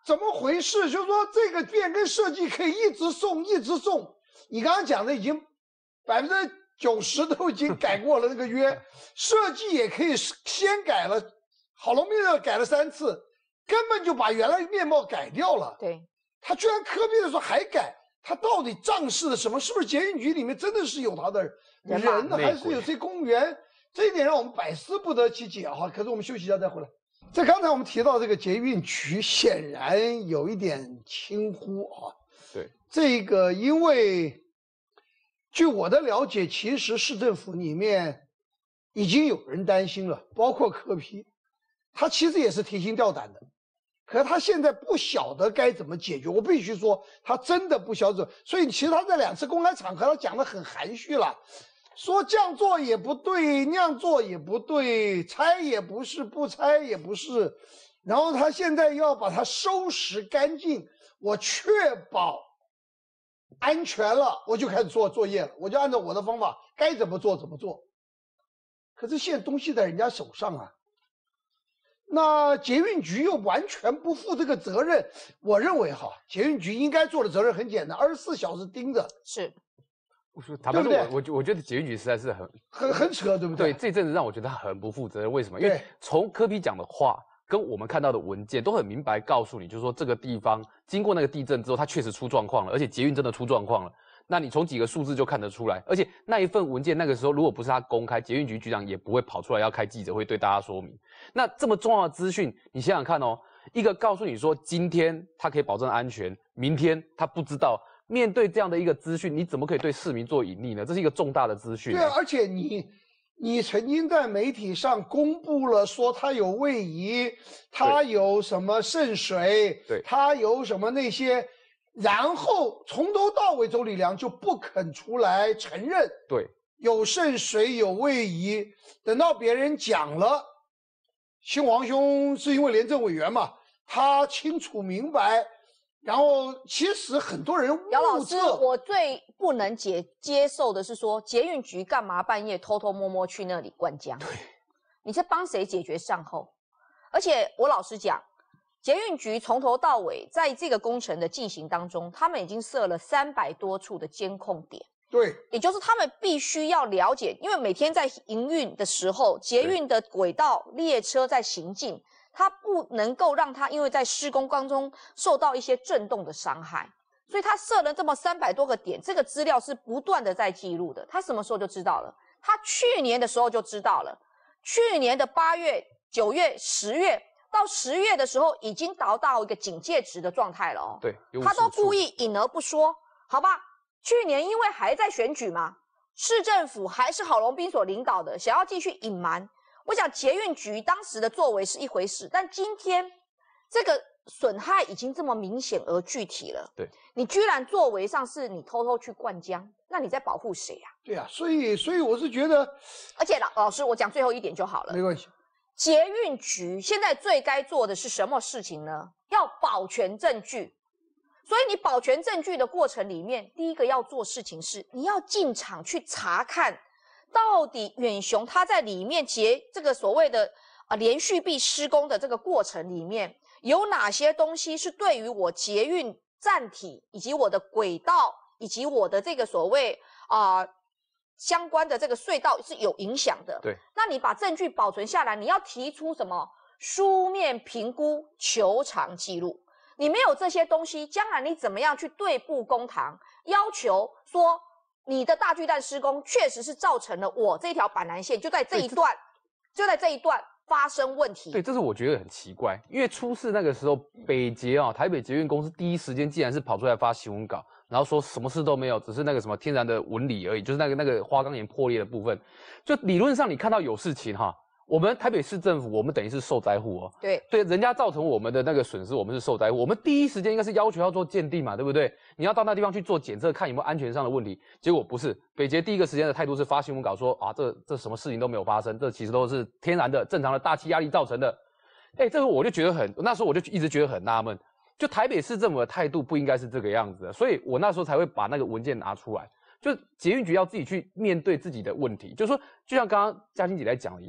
怎么回事？就是说这个变更设计可以一直送，一直送。你刚刚讲的已经百分之九十都已经改过了那个约，设计也可以先改了，郝龙斌的改了三次，根本就把原来面貌改掉了。 对， 他居然科比的时候还改，他到底仗势了什么？是不是捷运局里面真的是有他的人呢，还是有这公务员？这一点让我们百思不得其解哈。可是我们休息一下再回来。在刚才我们提到这个捷运局，显然有一点轻忽啊。 对， 这个因为据我的了解，其实市政府里面已经有人担心了，包括柯 P， 他其实也是提心吊胆的，可是他现在不晓得该怎么解决。我必须说，他真的不晓得。所以其实他在两次公开场合，他讲得很含蓄了。说这样做也不对，那样做也不对，拆也不是，不拆也不是，然后他现在要把它收拾干净，我确保安全了，我就开始做作业了，我就按照我的方法该怎么做怎么做。可是现在东西在人家手上啊，那捷运局又完全不负这个责任。我认为哈，捷运局应该做的责任很简单，二十四小时盯着。 是。 坦白说，我我我觉得捷运局实在是很很很扯，对不对？ 对，这阵子让我觉得他很不负责任。为什么？因为从柯 P 讲的话跟我们看到的文件都很明白告诉你，就是说这个地方经过那个地震之后，它确实出状况了，而且捷运真的出状况了。那你从几个数字就看得出来，而且那一份文件那个时候如果不是他公开，捷运局局长也不会跑出来要开记者会对大家说明。那这么重要的资讯，你想想看哦，一个告诉你说今天他可以保证安全，明天他不知道。面对这样的一个资讯，你怎么可以对市民做隐匿呢？这是一个重大的资讯。 对啊，而且你，你曾经在媒体上公布了说他有位移，他有什么渗水， 对， 他有什么那些，然后从头到尾周礼良就不肯出来承认， 对， 有渗水有位移，等到别人讲了，新王兄是因为廉政委员嘛，他清楚明白。然后，其实很多人姚老师，我最不能接接受的是说，捷运局干嘛半夜偷偷摸摸去那里灌浆？ 对， 你是帮谁解决善后？而且我老实讲，捷运局从头到尾在这个工程的进行当中，他们已经设了三百多处的监控点。 对， 也就是他们必须要了解，因为每天在营运的时候，捷运的轨道列车在行进。它不能够让它因为在施工当中受到一些震动的伤害，所以它设了这么三百多个点，这个资料是不断的在记录的。他什么时候就知道了？他去年的时候就知道了，去年的八月、九月、十月到十月的时候，已经达到一个警戒值的状态了哦。 对， 他都故意隐而不说，好吧？去年因为还在选举嘛，市政府还是郝龙斌所领导的，想要继续隐瞒。我想捷运局当时的作为是一回事，但今天这个损害已经这么明显而具体了。 对， 你居然作为上是你偷偷去灌浆，那你在保护谁啊？ 对啊，所以所以我是觉得， 而且老老师，我讲最后一点就好了。 没关系。 捷运局现在最该做的是什么事情呢？要保全证据。所以你保全证据的过程里面，第一个要做事情是你要进场去查看。到底远雄他在里面结这个所谓的啊、呃、连续壁施工的这个过程里面，有哪些东西是对于我捷运站体以及我的轨道以及我的这个所谓啊、呃、相关的这个隧道是有影响的？ 对， 那你把证据保存下来，你要提出什么书面评估、求偿记录？你没有这些东西，将来你怎么样去对簿公堂，要求说？你的大巨蛋施工确实是造成了我这条板南线就在这一段，就在这一段发生问题。 对，这是我觉得很奇怪，因为出事那个时候，北捷啊、哦，台北捷运公司第一时间竟然是跑出来发新闻稿，然后说什么事都没有，只是那个什么天然的纹理而已，就是那个那个花岗岩破裂的部分。就理论上你看到有事情哈。我们台北市政府，我们等于是受灾户哦。 对对，人家造成我们的那个损失，我们是受灾户。我们第一时间应该是要求要做鉴定嘛，对不对？你要到那地方去做检测，看有没有安全上的问题。结果不是，北捷第一个时间的态度是发新闻稿说啊，这这什么事情都没有发生，这其实都是天然的、正常的大气压力造成的。哎，这个我就觉得很，那时候我就一直觉得很纳闷，就台北市政府的态度不应该是这个样子的，所以我那时候才会把那个文件拿出来。就捷运局要自己去面对自己的问题，就是说，就像刚刚嘉欣姐在讲的一样。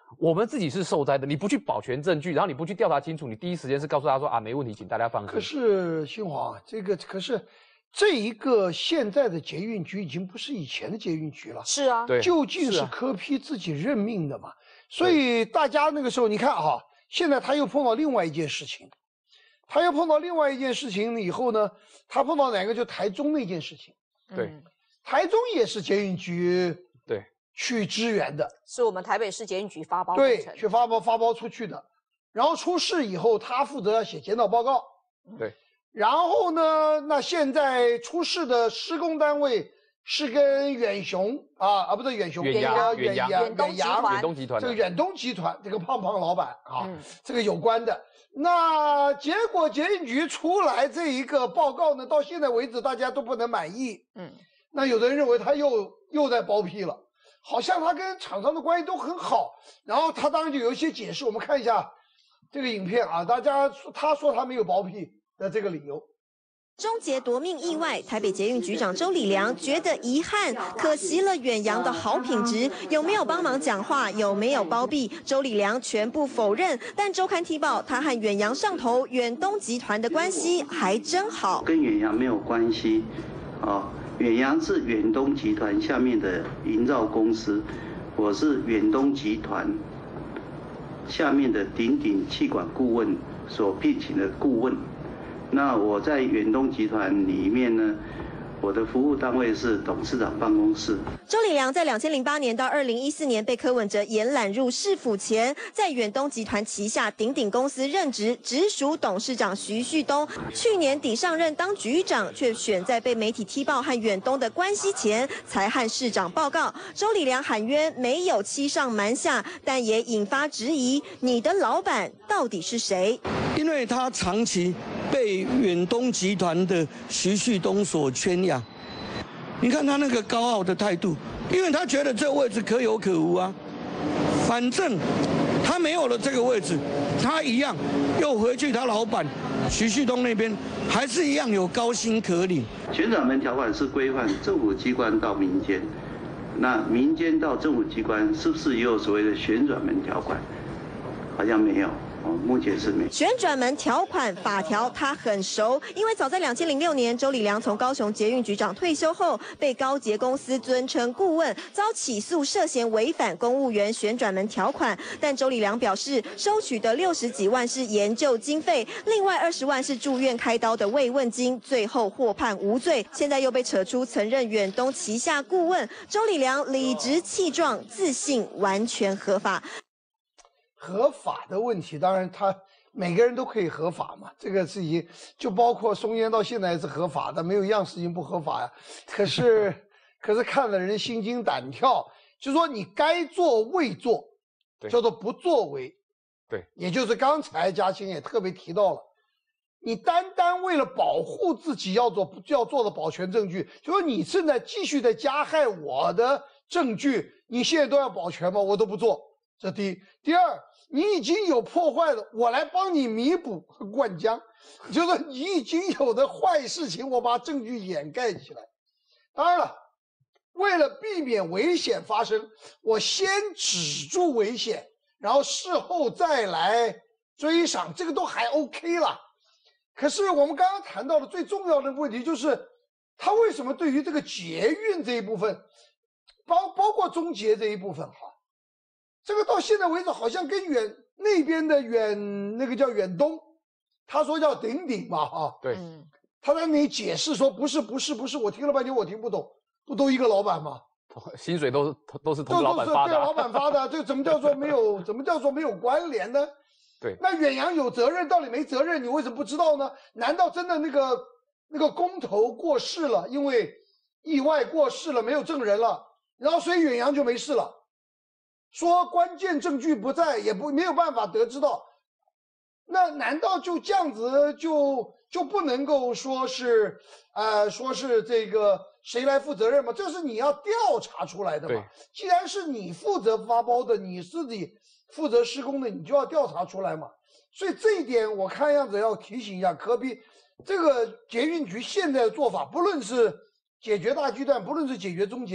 我们自己是受灾的，你不去保全证据，然后你不去调查清楚，你第一时间是告诉他说啊没问题，请大家放心。 可是新华，这个可是这一个现在的捷运局已经不是以前的捷运局了。 是啊， 对， 究竟是柯 P 自己任命的嘛？所以大家那个时候，你看哈，现在他又碰到另外一件事情，他又碰到另外一件事情以后呢，他碰到哪个？就台中那件事情。 对， 嗯、 台中也是捷运局对去支援的， 是我们台北市捷运局发包对，去发包发包出去的。然后出事以后，他负责写检讨报告。 对。 然后呢，那现在出事的施工单位是跟远雄啊啊不是远雄， 远洋远洋远东集团远东集团这个远东集团这个胖胖老板啊， 嗯、 这个有关的。那结果捷运局出来这一个报告呢，到现在为止大家都不能满意。 嗯， 那有的人认为他又又在包庇了，好像他跟厂商的关系都很好。然后他当然就有一些解释，我们看一下这个影片啊，大家他说他没有包庇的这个理由。 终结夺命意外，台北捷运局长周礼良觉得遗憾，可惜了远洋的好品质。有没有帮忙讲话？有没有包庇？周礼良全部否认。但周刊踢爆，他和远洋上头远东集团的关系还真好。 跟远洋没有关系，啊，远洋是远东集团下面的营造公司，我是远东集团下面的鼎鼎气管顾问所聘请的顾问。那我在远东集团里面呢，我的服务单位是董事长办公室。 周礼良在两千零八年到二零一四年被柯文哲延揽入市府前，在远东集团旗下鼎鼎公司任职，直属董事长徐旭东。去年底上任当局长，却选在被媒体踢爆和远东的关系前，才和市长报告。周礼良喊冤没有欺上瞒下，但也引发质疑：你的老板到底是谁？ 因为他长期被远东集团的徐旭东所圈养，你看他那个高傲的态度，因为他觉得这个位置可有可无啊，反正他没有了这个位置，他一样又回去他老板徐旭东那边，还是一样有高薪可领。 旋转门条款是规范政府机关到民间，那民间到政府机关是不是也有所谓的旋转门条款？好像没有。目前是没。 旋转门条款法条他很熟，因为早在两千零六年，周礼良从高雄捷运局长退休后，被高捷公司尊称顾问，遭起诉涉嫌违反公务员旋转门条款。但周礼良表示，收取的六十几万是研究经费，另外二十万是住院开刀的慰问金，最后获判无罪。现在又被扯出曾任远东旗下顾问，周礼良理直气壮，自信完全合法。 合法的问题，当然他每个人都可以合法嘛，这个事情就包括松烟到现在也是合法的，没有一样事情不合法呀。可是，可是看了人心惊胆跳，就说你该做未做，叫做不作为。 对， 也就是刚才嘉欣也特别提到了，你单单为了保护自己要做要做的保全证据，就说你正在继续在加害我的证据，你现在都要保全吗？我都不做。这第一，第二，你已经有破坏了，我来帮你弥补和灌浆，就是说你已经有的坏事情，我把证据掩盖起来。当然了，为了避免危险发生，我先止住危险，然后事后再来追赏，这个都还 OK 了。可是我们刚刚谈到的最重要的问题就是，他为什么对于这个捷运这一部分，包包括中捷这一部分哈？这个到现在为止，好像跟远那边的远那个叫远东，他说叫鼎鼎嘛，哈， 对， 他在那里解释说不是不是不是，我听了半天我听不懂，不都一个老板吗？ 薪水都都是同个老板发的， 对，老板发的，这个怎么叫做没有？怎么叫做没有关联呢？ 对， 那远洋有责任，到底没责任？你为什么不知道呢？难道真的那个那个工头过世了，因为意外过世了，没有证人了，然后所以远洋就没事了？说关键证据不在，也不没有办法得知到，那难道就这样子就就不能够说是，呃，说是这个谁来负责任吗？这是你要调查出来的嘛。既然是你负责发包的，你自己负责施工的，你就要调查出来嘛。所以这一点我看样子要提醒一下柯 P，这个捷运局现在的做法，不论是解决大巨蛋，不论是解决中捷，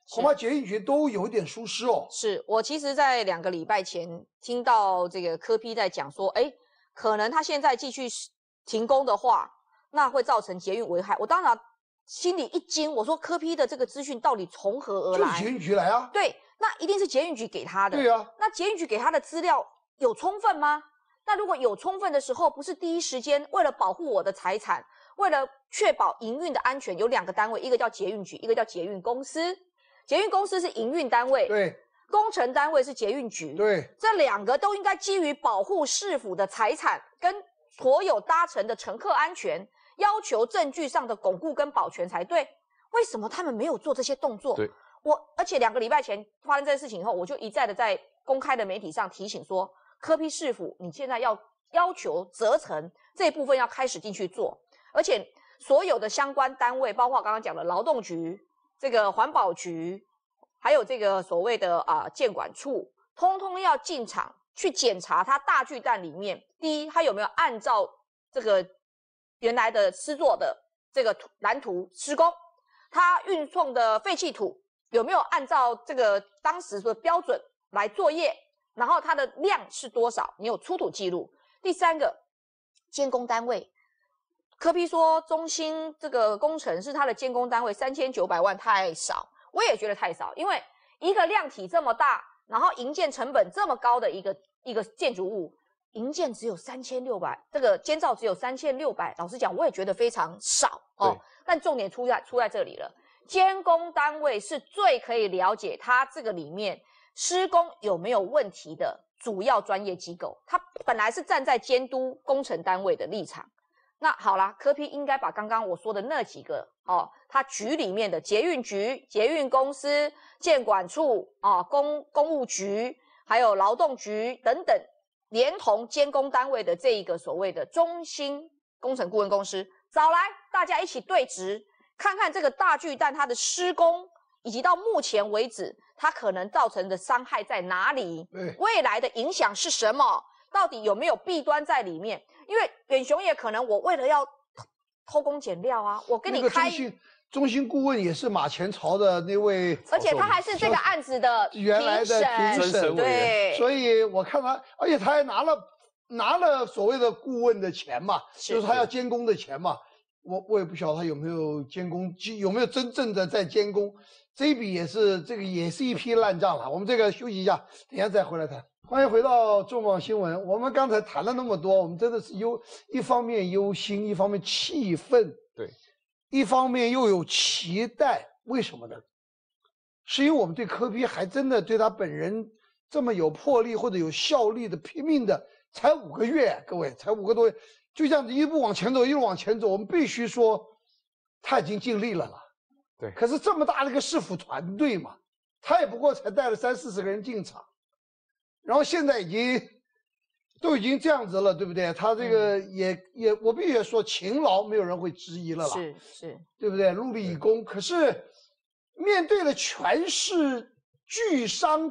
恐怕捷运局都有点疏失哦。 是我其实，在两个礼拜前听到这个柯 P 在讲说，哎，可能他现在继续停工的话，那会造成捷运危害。我当然心里一惊，我说柯 P 的这个资讯到底从何而来？ 就是捷运局来啊。 对，那一定是捷运局给他的。 对啊。 那捷运局给他的资料有充分吗？那如果有充分的时候，不是第一时间为了保护我的财产，为了确保营运的安全，有两个单位，一个叫捷运局，一个叫捷运公司。捷运公司是营运单位， 对， 工程单位是捷运局， 对， 这两个都应该基于保护市府的财产跟所有搭乘的乘客安全，要求证据上的巩固跟保全才对。为什么他们没有做这些动作？ 对， 我而且两个礼拜前发生这件事情以后，我就一再的在公开的媒体上提醒说，柯 P 市府你现在要要求责成这一部分要开始进去做，而且所有的相关单位，包括刚刚讲的劳动局、这个环保局，还有这个所谓的啊、呃、建管处，通通要进场去检查它大巨蛋里面，第一，它有没有按照这个原来的施作的这个蓝图施工，它运送的废弃土有没有按照这个当时的标准来作业，然后它的量是多少，你有出土记录。第三个，监工单位。柯 P 说中兴这个工程是他的监工单位三千九百万太少，我也觉得太少，因为一个量体这么大，然后营建成本这么高的一个一个建筑物，营建只有三千六百，这个监造只有三千六百，老实讲我也觉得非常少哦。但重点出在出在这里了，监工单位是最可以了解它这个里面施工有没有问题的主要专业机构，它本来是站在监督工程单位的立场。那好啦，柯 P 应该把刚刚我说的那几个哦，他局里面的捷运局、捷运公司、建管处啊、哦、公公务局，还有劳动局等等，连同监工单位的这一个所谓的中兴工程顾问公司找来，大家一起对质，看看这个大巨蛋它的施工，以及到目前为止它可能造成的伤害在哪里，未来的影响是什么，到底有没有弊端在里面？因为远雄也可能我为了要偷工减料啊，我跟你开。 那个中兴中兴顾问也是马前朝的那位， 而且他还是这个案子的原来的评审， 对， 所以我看他，而且他还拿了拿了所谓的顾问的钱嘛，是就是他要监工的钱嘛。我我也不晓得他有没有监工，有没有真正的在监工，这一笔也是这个也是一批烂账了。我们这个休息一下，等一下再回来谈。欢迎回到重磅新闻。我们刚才谈了那么多，我们真的是忧，一方面忧心，一方面气愤， 对， 一方面又有期待。为什么呢？是因为我们对柯 P 还真的对他本人这么有魄力或者有效力的拼命的，才五个月，各位才五个多月，就这样子一步往前走，一路往前走，我们必须说他已经尽力了啦。 对， 可是这么大的一个市府团队嘛，他也不过才带了三四十个人进场。然后现在已经都已经这样子了，对不对？他这个也、嗯、也，我必须说勤劳，没有人会质疑了啦， 是是， 对不对？陆力以功。可是面对的全是巨商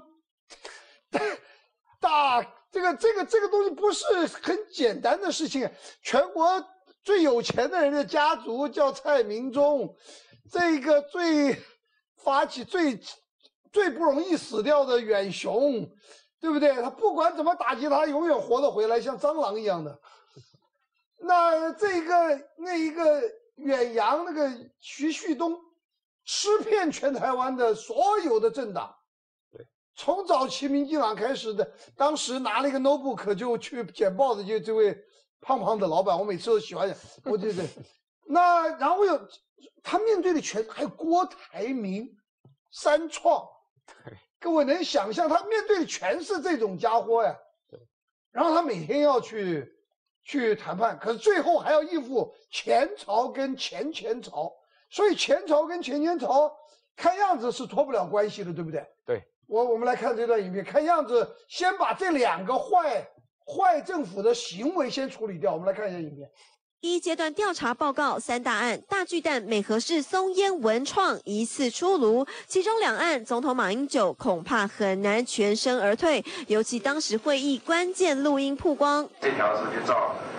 大，这个这个这个东西不是很简单的事情。全国最有钱的人的家族叫蔡明忠，这个最发起最最不容易死掉的远雄。对不对？他不管怎么打击他，永远活得回来，像蟑螂一样的。那这个那一个远洋那个徐旭东，吃遍全台湾的所有的政党。 对， 从早期民进党开始的，当时拿了一个 notebook 就去剪报的就这位胖胖的老板，我每次都喜欢讲，我对对。那然后有他面对的全还有郭台铭、三创。各位能想象，他面对的全是这种家伙呀，然后他每天要去去谈判，可是最后还要应付前朝跟前前朝，所以前朝跟前前朝看样子是脱不了关系的，对不对？ 对， 我我们来看这段影片，看样子先把这两个坏坏政府的行为先处理掉。我们来看一下影片。 第一阶段调查报告三大案，大巨蛋、美和市松烟文创疑似出炉，其中两案总统马英九恐怕很难全身而退，尤其当时会议关键录音曝光。 这条是去照这个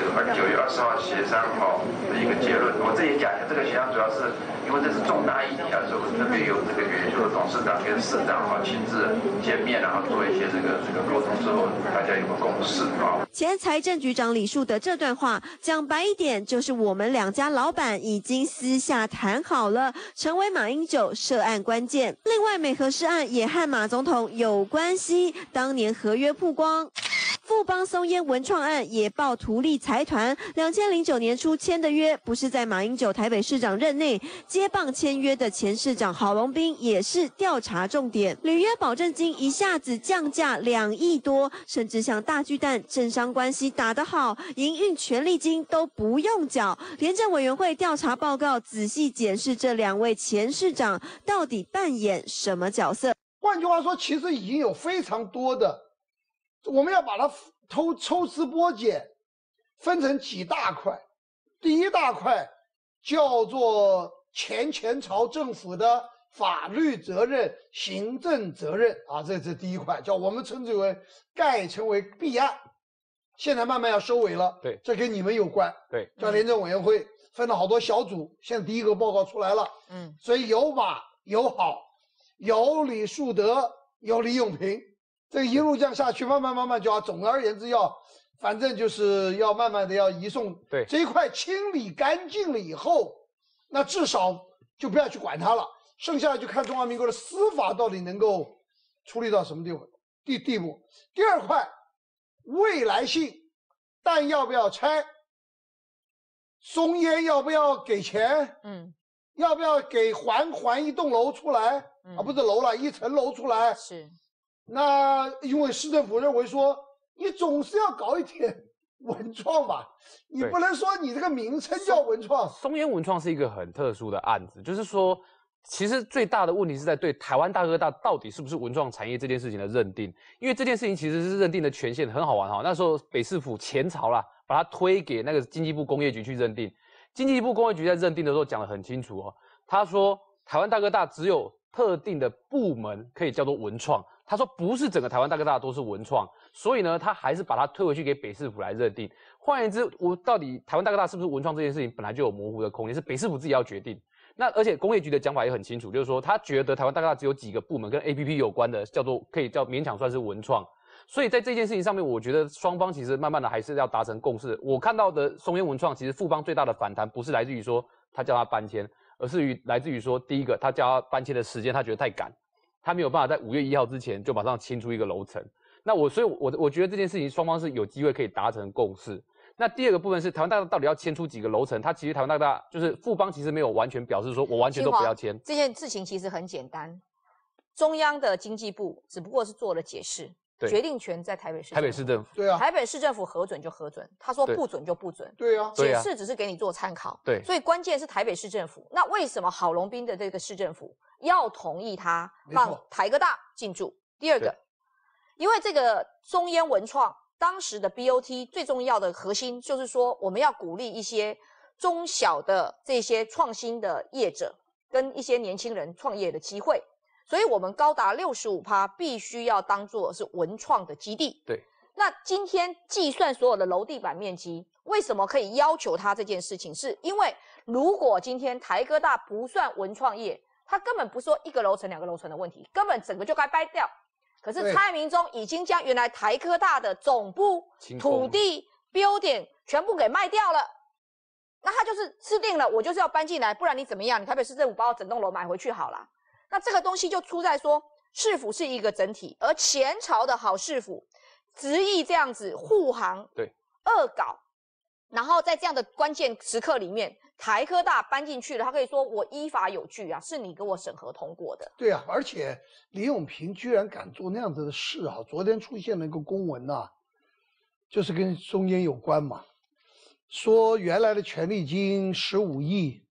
呃九月二十号协商好的一个结论。我这里讲一下，这个协商主要是因为这是重大议题啊，所以我特别有这个远雄的董事长跟市长哈亲自见面，然后做一些这个这个沟通之后，大家有个共识啊。 前财政局长李树德这段话讲白一点，就是我们两家老板已经私下谈好了，成为马英九涉案关键。另外，美核试案也和马总统有关系，当年合约曝光。富邦松烟文创案也爆图利财团，两千零九年初签的约，不是在马英九台北市长任内接棒签约的前市长郝龙斌也是调查重点。履约保证金一下子降价两亿多，甚至像大巨蛋政商关系打得好，营运权利金都不用缴。廉政委员会调查报告仔细检视这两位前市长到底扮演什么角色。 换句话说，其实已经有非常多的。我们要把它抽抽丝剥茧，分成几大块。第一大块叫做前前朝政府的法律责任、行政责任啊，这是第一块，叫我们称之为概称为弊案。现在慢慢要收尾了， 对， 这跟你们有关， 对， 叫廉政委员会分了好多小组，现在第一个报告出来了，嗯，所以有马有好，有李树德，有李永平。这个一路这样下去，慢慢慢慢就要，总而言之要，反正就是要慢慢的要移送。 对， 这一块清理干净了以后，那至少就不要去管它了，剩下的就看中华民国的司法到底能够处理到什么地步地地步。第二块，未来性，弹要不要拆？松烟要不要给钱？嗯，要不要给还还一栋楼出来？嗯、啊，不是楼了，一层楼出来。 是。 那因为市政府认为说，你总是要搞一点文创吧，你不能说你这个名称叫文创。 松烟文创是一个很特殊的案子，就是说，其实最大的问题是在对台湾大哥大到底是不是文创产业这件事情的认定，因为这件事情其实是认定的权限很好玩哈。那时候北市府前朝啦，把它推给那个经济部工业局去认定，经济部工业局在认定的时候讲得很清楚哦，他说台湾大哥大只有特定的部门可以叫做文创。他说不是整个台湾大哥大都是文创，所以呢，他还是把它推回去给北市府来认定。换言之，我到底台湾大哥大是不是文创这件事情本来就有模糊的空间，是北市府自己要决定。那而且工业局的讲法也很清楚，就是说他觉得台湾大哥大只有几个部门跟 A P P 有关的，叫做可以叫勉强算是文创。所以在这件事情上面，我觉得双方其实慢慢的还是要达成共识。我看到的松烟文创，其实富邦最大的反弹不是来自于说他叫他搬迁，而是于来自于说第一个他叫他搬迁的时间他觉得太赶。他没有办法在五月一号之前就马上清出一个楼层，那我所以我，我我觉得这件事情双方是有机会可以达成共识。那第二个部分是台湾大哥大到底要迁出几个楼层？他其实台湾大哥大就是富邦其实没有完全表示说我完全都不要迁。 这件事情其实很简单，中央的经济部只不过是做了解释，决定权在台北市。 台北市政府。 对啊。 台北市政府核准就核准，他说不准就不准。 对啊。 解释只是给你做参考。 对。 所以关键是台北市政府。那为什么郝龙斌的这个市政府要同意他让台哥大进驻？第二个，因为这个松烟文创当时的 B O T 最重要的核心就是说，我们要鼓励一些中小的这些创新的业者跟一些年轻人创业的机会，所以我们高达 百分之六十五 必须要当做是文创的基地。 对。 那今天计算所有的楼地板面积，为什么可以要求他这件事情？是因为如果今天台哥大不算文创业，它根本不是说一个楼层、两个楼层的问题，根本整个就该掰掉。可是蔡明忠已经将原来台科大的总部、土地、building 全部给卖掉了，那他就是制定了，我就是要搬进来，不然你怎么样？你台北市政府把我整栋楼买回去好了。那这个东西就出在说，市府是一个整体，而前朝的好市府执意这样子护航、 对恶搞，然后在这样的关键时刻里面。台科大搬进去了，他可以说我依法有据啊，是你给我审核通过的。 对啊，而且李永平居然敢做那样子的事啊！昨天出现了一个公文呐、啊，就是跟松烟有关嘛，说原来的权利金十五亿，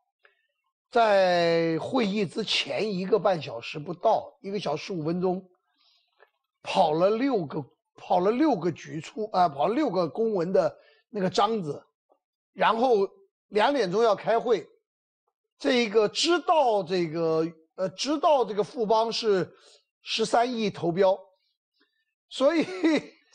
在会议之前一个半小时不到，一个小时五分钟，跑了六个跑了六个局处啊，跑了六个公文的那个章子，然后。两点钟要开会，这一个知道这个呃知道这个富邦是十三亿投标，所以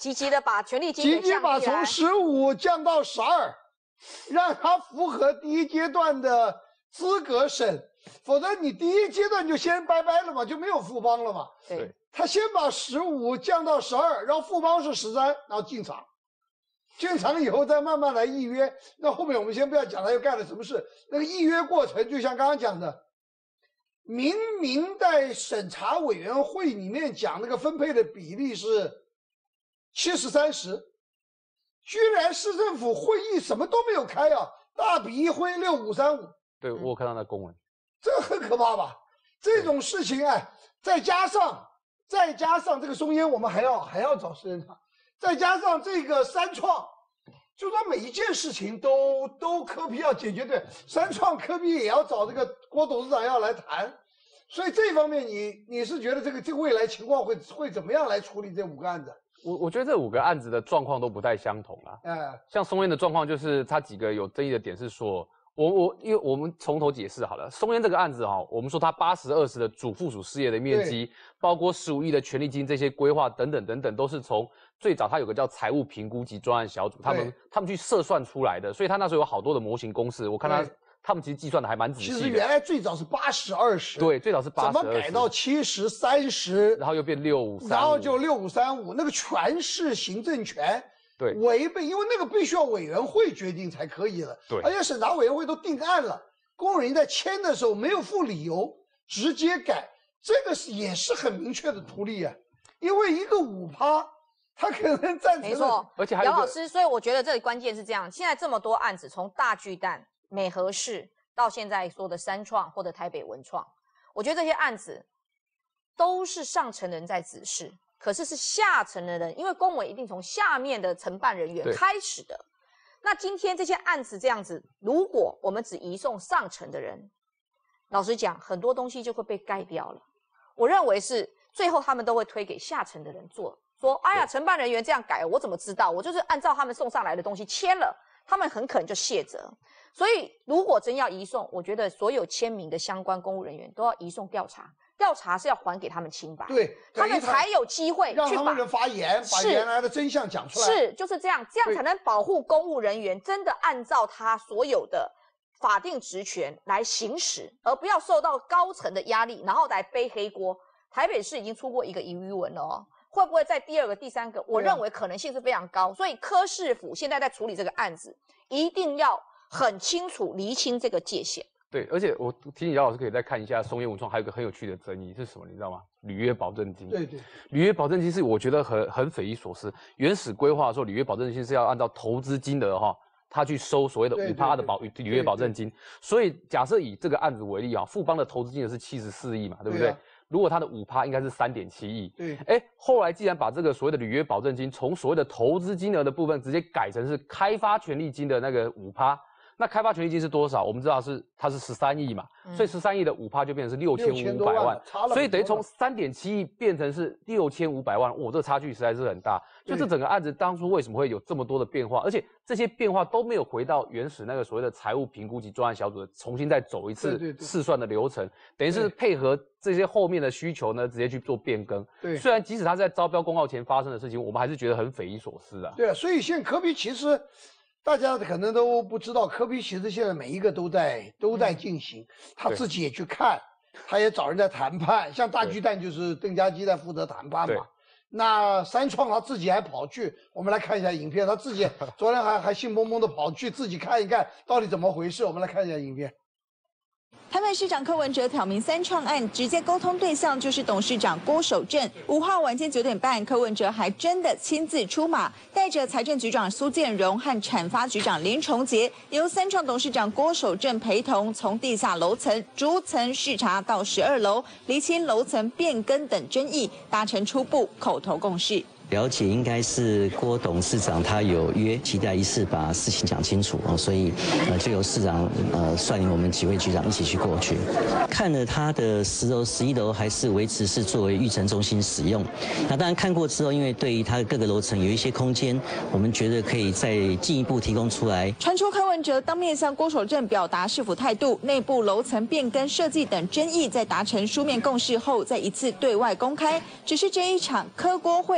积极的把权利金积极把从十五降到十二，让它符合第一阶段的资格审，否则你第一阶段就先拜拜了嘛，就没有富邦了嘛。 对， 他先把十五降到十二，然后富邦是十三，然后进场。进场以后再慢慢来预约，那后面我们先不要讲他又干了什么事。那个预约过程就像刚刚讲的，明明在审查委员会里面讲那个分配的比例是七十三十，居然市政府会议什么都没有开啊，大笔一挥六五三五。 对，我有看到那公文， 这很可怕吧？这种事情哎，再加上再加上这个松烟，我们还要还要找私人场。再加上这个三创，就说每一件事情都都科比要解决对，三创科比也要找这个郭董事长要来谈，所以这方面你你是觉得这个这个未来情况会会怎么样来处理这五个案子？ 我我觉得这五个案子的状况都不太相同啦。 哎， 像松烟的状况就是它几个有争议的点是说，我我因为我们从头解释好了，松烟这个案子哈、哦，我们说它八十二十的主附属事业的面积，包括十五亿的权利金这些规划等等等等，都是从最早它有个叫财务评估及专案小组，他们他们去测算出来的，所以他那时候有好多的模型公式，我看他他们其实计算的还蛮仔细的。 其实原来最早是八十二十， 对，最早是八十二十， 怎么改到七十三十， 然后又变六五三， 然后就六五三五，那个全是行政权。 对， 违背，因为那个必须要委员会决定才可以的。 对， 而且审查委员会都定案了，公务人员在签的时候没有附理由，直接改，这个是也是很明确的图例啊。因为一个五趴，他可能赞成。 没错， 而且还有姚老师，所以我觉得这里关键是这样：现在这么多案子，从大巨蛋、美和市到现在说的三创或者台北文创，我觉得这些案子都是上层人在指示。可是是下层的人，因为公文一定从下面的承办人员开始的。那今天这些案子这样子，如果我们只移送上层的人，老实讲，很多东西就会被盖掉了。我认为是最后他们都会推给下层的人做，说：“哎呀，承办人员这样改，我怎么知道？我就是按照他们送上来的东西签了，他们很可能就卸责。”所以，如果真要移送，我觉得所有签名的相关公务人员都要移送调查。调查是要还给他们清白， 对， 他们才有机会让他们人发言，把原来的真相讲出来。 是，就是这样，这样才能保护公务人员真的按照他所有的法定职权来行使，而不要受到高层的压力，然后来背黑锅。台北市已经出过一个疑余文了哦，会不会在第二个、第三个？我认为可能性是非常高，所以柯市府现在在处理这个案子，一定要很清楚厘清这个界限。 对，而且我提醒姚老师可以再看一下松烟文创，还有一个很有趣的争议是什么，你知道吗？履约保证金。 对对， 履约保证金是我觉得很很匪夷所思。原始规划的时候，履约保证金是要按照投资金额哈，他去收所谓的五趴的保履约保证金。所以假设以这个案子为例啊，富邦的投资金额是七十四亿嘛，对不对？对啊，如果他的五趴应该是三点七亿。 对， 哎，后来既然把这个所谓的履约保证金从所谓的投资金额的部分直接改成是开发权利金的那个五趴。那开发权利金是多少？我们知道是它是十三亿嘛，嗯、所以十三亿的五趴就变成是六千五百万，所以等于从三点七亿变成是六千五百万，哇，这个差距实在是很大。就这整个案子当初为什么会有这么多的变化，而且这些变化都没有回到原始那个所谓的财务评估及专案小组的重新再走一次试算的流程，等于是配合这些后面的需求呢，直接去做变更。 对， 虽然即使它在招标公告前发生的事情，我们还是觉得很匪夷所思啊。 对啊，所以现在柯 P 其实。大家可能都不知道，柯 P 其实现在每一个都在都在进行，他自己也去看，他也找人在谈判。像大巨蛋就是邓家基在负责谈判嘛。那三创他自己还跑去，我们来看一下影片，他自己昨天还还兴蒙蒙的跑去自己看一看到底怎么回事。我们来看一下影片。 台北市长柯文哲挑明三创案，直接沟通对象就是董事长郭守正。五号晚间九点半，柯文哲还真的亲自出马，带着财政局长苏建荣和产发局长林崇杰，由三创董事长郭守正陪同，从地下楼层逐层视察到十二楼，厘清楼层变更等争议，达成初步口头共识。 了解应该是郭董事长他有约，期待一次把事情讲清楚哦，所以呃就由市长呃率领我们几位局长一起去过去，看了他的十楼、十一楼还是维持是作为育成中心使用。那当然看过之后，因为对于他各个楼层有一些空间，我们觉得可以再进一步提供出来。 传出柯文哲当面向郭守正表达是否态度，内部楼层变更设计等争议，在达成书面共识后，再一次对外公开。只是这一场柯郭会被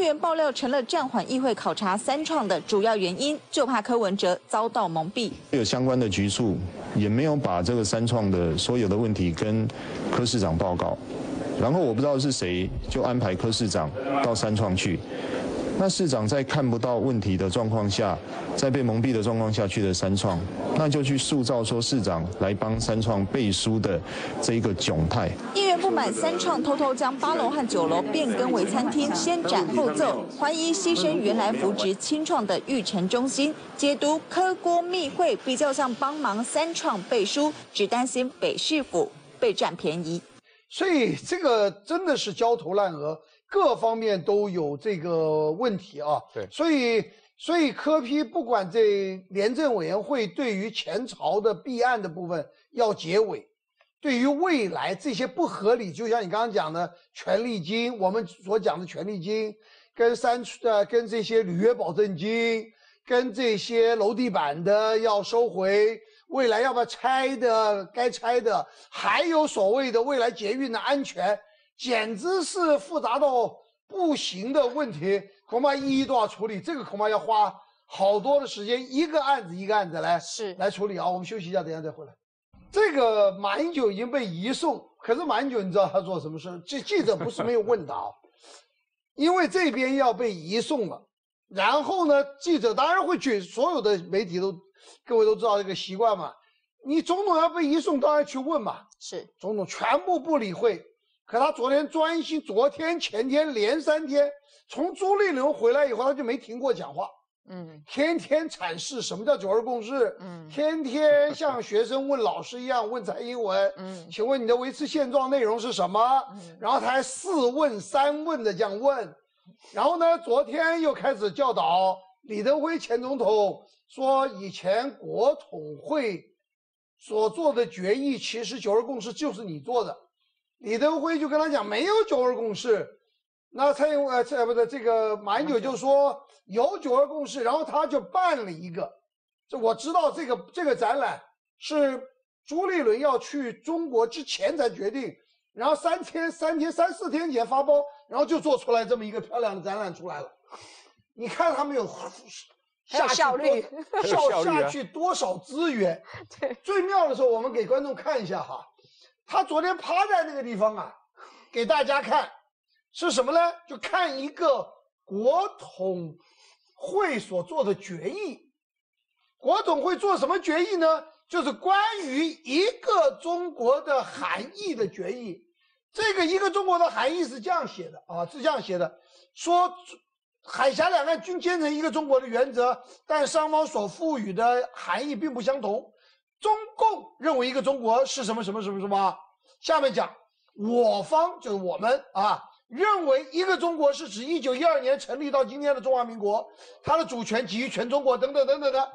员爆料成了暂缓议会考察三创的主要原因，就怕柯文哲遭到蒙蔽。 有相关的局处也没有把这个三创的所有的问题跟柯市长报告，然后我不知道是谁就安排柯市长到三创去。那市长在看不到问题的状况下，在被蒙蔽的状况下去的三创，那就去塑造说市长来帮三创背书的这一个窘态。 议员不满三创偷偷将八楼和九楼变更为餐厅，先斩后奏，怀疑牺牲原来扶植青创的育成中心，解读柯郭密会比较像帮忙三创背书，只担心北市府被占便宜。 所以这个真的是焦头烂额。各方面都有这个问题啊， 对， 所以所以柯 P 不管这廉政委员会对于前朝的弊案的部分要结尾，对于未来这些不合理，就像你刚刚讲的权利金，我们所讲的权利金，跟三呃跟这些履约保证金，跟这些楼地板的要收回，未来要不要拆的该拆的，还有所谓的未来捷运的安全。简直是复杂到不行的问题，恐怕一一都要处理，这个恐怕要花好多的时间，一个案子一个案子来是来处理啊。我们休息一下，等一下再回来。这个马英九已经被移送，可是马英九你知道他做什么事？这记者不是没有问他，因为这边要被移送了，然后呢，记者当然会去，所有的媒体都，各位都知道这个习惯嘛，你总统要被移送，当然去问嘛， 是总统全部不理会。可他昨天专心，昨天前天连三天，从朱立伦回来以后，他就没停过讲话， 嗯， 天天阐释什么叫九二共识， 嗯， 天天像学生问老师一样问蔡英文， 嗯， 请问你的维持现状内容是什么？嗯，然后他还四问三问的这样问，然后呢，昨天又开始教导李登辉前总统说，以前国统会所做的决议，其实九二共识就是你做的。李登辉就跟他讲没有九二共识，那蔡英呃这不是这个马英九就说有九二共识，然后他就办了一个，这我知道这个这个展览是朱立伦要去中国之前才决定，然后三天三天三四天前发包，然后就做出来这么一个漂亮的展览出来了。你看他们有下去效率效下去多少资源？ 对， 最妙的时候我们给观众看一下哈。他昨天趴在那个地方啊，给大家看是什么呢？就看一个国统会所做的决议。国统会做什么决议呢？就是关于一个中国的含义的决议。这个一个中国的含义是这样写的啊，是这样写的，说海峡两岸均坚持一个中国的原则，但双方所赋予的含义并不相同。中共认为一个中国是什么什么什么什么？下面讲，我方就是我们啊，认为一个中国是指一九一二年成立到今天的中华民国，它的主权基于全中国等等等等的。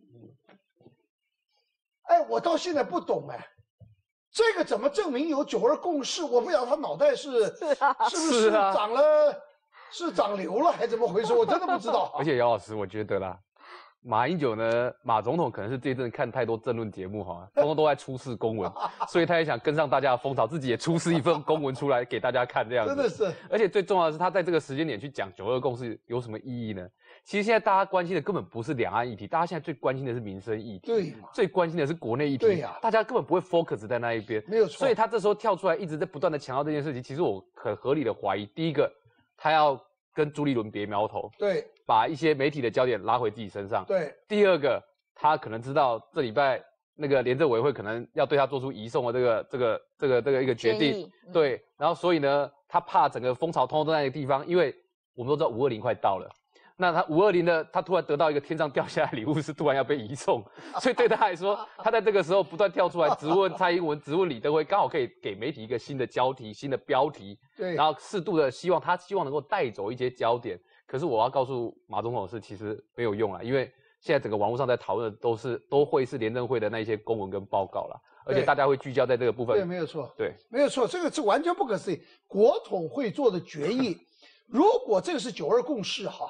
哎，我到现在不懂哎，这个怎么证明有九二共识？我不晓得他脑袋是是不是长了是长瘤了还是怎么回事？我真的不知道。 而且姚老师，我觉得啦。马英九呢，马总统可能是这一阵看太多政论节目哈，通通都在出示公文，所以他也想跟上大家的风潮，自己也出示一份公文出来给大家看，这样子。 真的是。 而且最重要的是，他在这个时间点去讲九二共识有什么意义呢？其实现在大家关心的根本不是两岸议题，大家现在最关心的是民生议题， 对， 最关心的是国内议题， 对呀、啊， 大家根本不会 focus 在那一边， 没有错。 所以他这时候跳出来，一直在不断的强调这件事情。其实我很合理的怀疑，第一个，他要跟朱立伦别苗头， 对。 把一些媒体的焦点拉回自己身上。 对， 第二个，他可能知道这礼拜那个廉政委员会可能要对他做出移送的这个这个这个这个一个决定，嗯、对，然后所以呢，他怕整个风潮通通都在那个地方，因为我们都知道五二零快到了，那他五二零的他突然得到一个天上掉下来的礼物是突然要被移送，所以对他来说，他在这个时候不断跳出来质问蔡英文、质问李登辉，刚好可以给媒体一个新的交题、新的标题， 对， 然后适度的希望他希望能够带走一些焦点。可是我要告诉马总统的是，其实没有用啦，因为现在整个网络上在讨论的都是都会是廉政会的那些公文跟报告啦，而且大家会聚焦在这个部分。 对，没有错， 对， 没有错，这个是完全不可思议。国统会做的决议，如果这个是九二共识哈，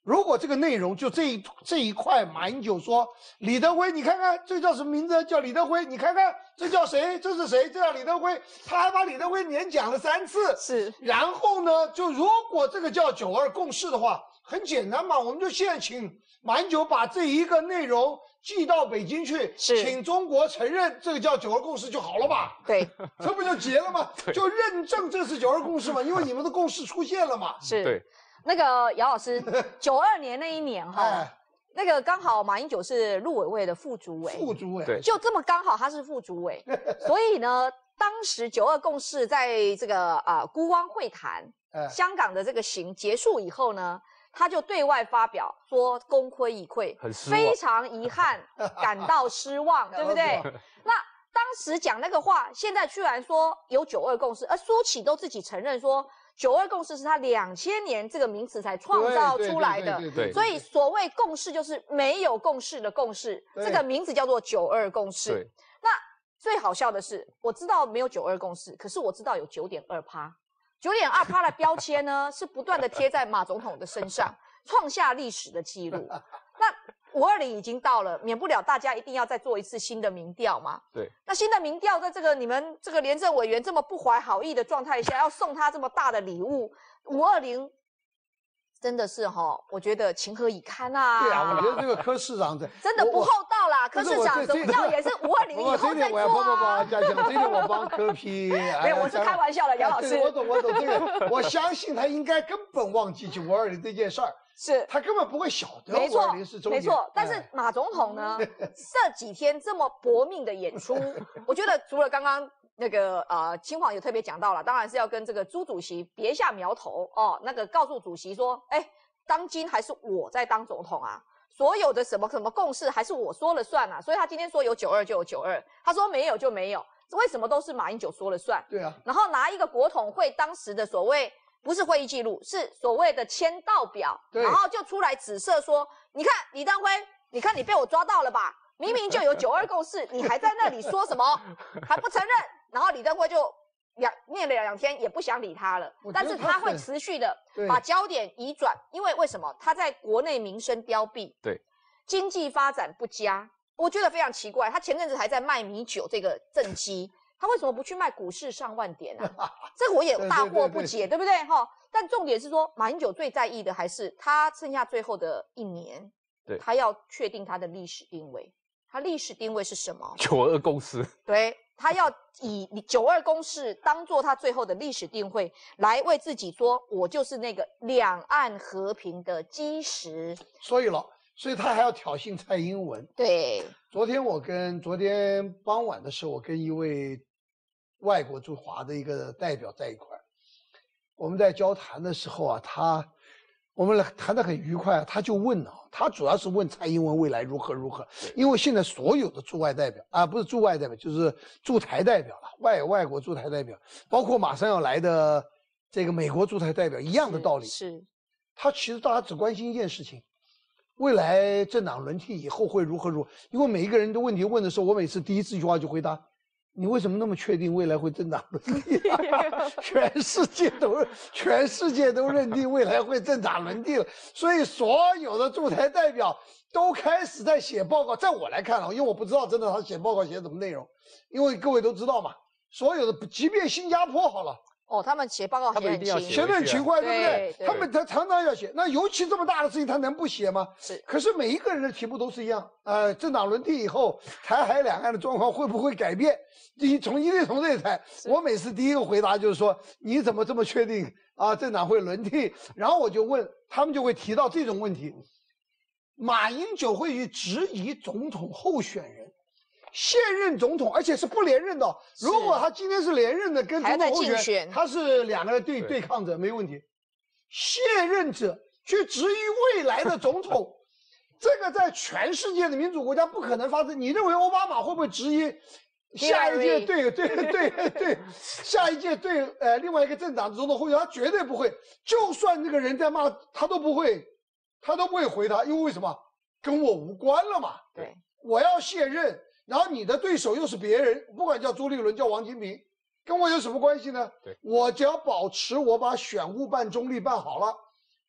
如果这个内容就这一这一块，马英九说李登辉，你看看这叫什么名字？叫李登辉，你看看这叫谁？这是谁？这叫李登辉。他还把李登辉连讲了三次。 是。然后呢，就如果这个叫九二共识的话，很简单嘛，我们就现在请马英九把这一个内容寄到北京去，请中国承认这个叫九二共识就好了吧？ 对， 这不就结了吗？就认证这是九二共识嘛，因为你们的共识出现了嘛。 是。 对。 那个姚老师，九二年那一年哈， 哎、 那个刚好马英九是陆委会的副主委， 副主委， 对， 就这么刚好他是副主委，所以呢，当时九二共识在这个啊、呃、孤汪会谈，哎、香港的这个行结束以后呢，他就对外发表说功亏一篑， 很失望， 非常遗憾，感到失望，对不对？那当时讲那个话，现在居然说有九二共识，而苏起都自己承认说。九二共识是他两千年这个名词才创造出来的，所以所谓共识就是没有共识的共识，这个名字叫做九二共识。那最好笑的是，我知道没有九二共识，可是我知道有九点二趴，九点二趴的标签呢是不断的贴在马总统的身上，创下历史的记录。那五二零已经到了，免不了大家一定要再做一次新的民调嘛。 对。 那新的民调，在这个你们这个廉政委员这么不怀好意的状态下，要送他这么大的礼物，五二零真的是哈、哦，我觉得情何以堪啊！ 对啊，我觉得这个柯市长这真的不厚道啦。柯市长什么叫也是五二零以后再做啊？ 不不不，嘉祥，这点我帮柯批。 没有，我是开玩笑的，姚老师。 我懂，我懂这个，我相信他应该根本忘记五二零这件事儿。 是他根本不会晓得没错， 没错。但是马总统呢，这几天这么搏命的演出，我觉得除了刚刚那个呃青黄有特别讲到了，当然是要跟这个朱主席别下苗头哦，那个告诉主席说，哎，当今还是我在当总统啊，所有的什么什么共识还是我说了算啊，所以他今天说有九二就有九二，他说没有就没有，为什么都是马英九说了算？ 对啊， 然后拿一个国统会当时的所谓。不是会议记录，是所谓的签到表，然后就出来指涉说，你看李登辉，你看你被我抓到了吧？明明就有九二共识，你还在那里说什么，还不承认？然后李登辉就两念了两天，也不想理他了。但是他会持续的把焦点移转，因为为什么？他在国内民生凋敝， 对， 经济发展不佳，我觉得非常奇怪。他前阵子还在卖米酒这个政绩。他为什么不去卖股市上万点啊？这个我也大惑不解， 对, 对, 对, 对, 对不对哈？但重点是说，马英九最在意的还是他剩下最后的一年， 对， 他要确定他的历史定位。他历史定位是什么？ 九二共识。 对，他要以九二共识当做他最后的历史定位，来为自己说，我就是那个两岸和平的基石。 所以了。所以他还要挑衅蔡英文。 对， 昨天我跟昨天傍晚的时候，我跟一位外国驻华的一个代表在一块儿，我们在交谈的时候啊，他我们谈得很愉快，他就问啊，他主要是问蔡英文未来如何如何，因为现在所有的驻外代表啊，不是驻外代表，就是驻台代表了，外外国驻台代表，包括马上要来的这个美国驻台代表，一样的道理。 是，是他其实大家只关心一件事情。未来政党轮替以后会如何如何？因为每一个人的问题问的时候，我每次第一句话就回答：你为什么那么确定未来会政党轮替？全世界都全世界都认定未来会政党轮替了，所以所有的驻台代表都开始在写报告。在我来看啊，因为我不知道真的他写报告写什么内容，因为各位都知道嘛，所有的即便新加坡好了。 哦，他们写报告写很勤， 写得很勤快，对不对？ 对， 他们他常常要写。那尤其这么大的事情，他能不写吗？ 是。 可是每一个人的题目都是一样。呃，政党轮替以后，台海两岸的状况会不会改变？第一，从一律从这一台，我每次第一个回答就是说，你怎么这么确定啊？政党会轮替？然后我就问他们，就会提到这种问题：马英九会去质疑总统候选人。现任总统，而且是不连任的。如果他今天是连任的，跟总统候选，他是两个人对对抗者，没问题。现任者去质疑未来的总统，这个在全世界的民主国家不可能发生。你认为奥巴马会不会质疑下一届对对对对下一届对呃另外一个政党的总统候选人？他绝对不会。就算这个人在骂他都不会，他都不会回他，因为为什么？跟我无关了嘛。 对， 我要卸任。然后你的对手又是别人，不管叫朱立伦叫王金平，跟我有什么关系呢？ 对， 我只要保持我把选务办中立办好了，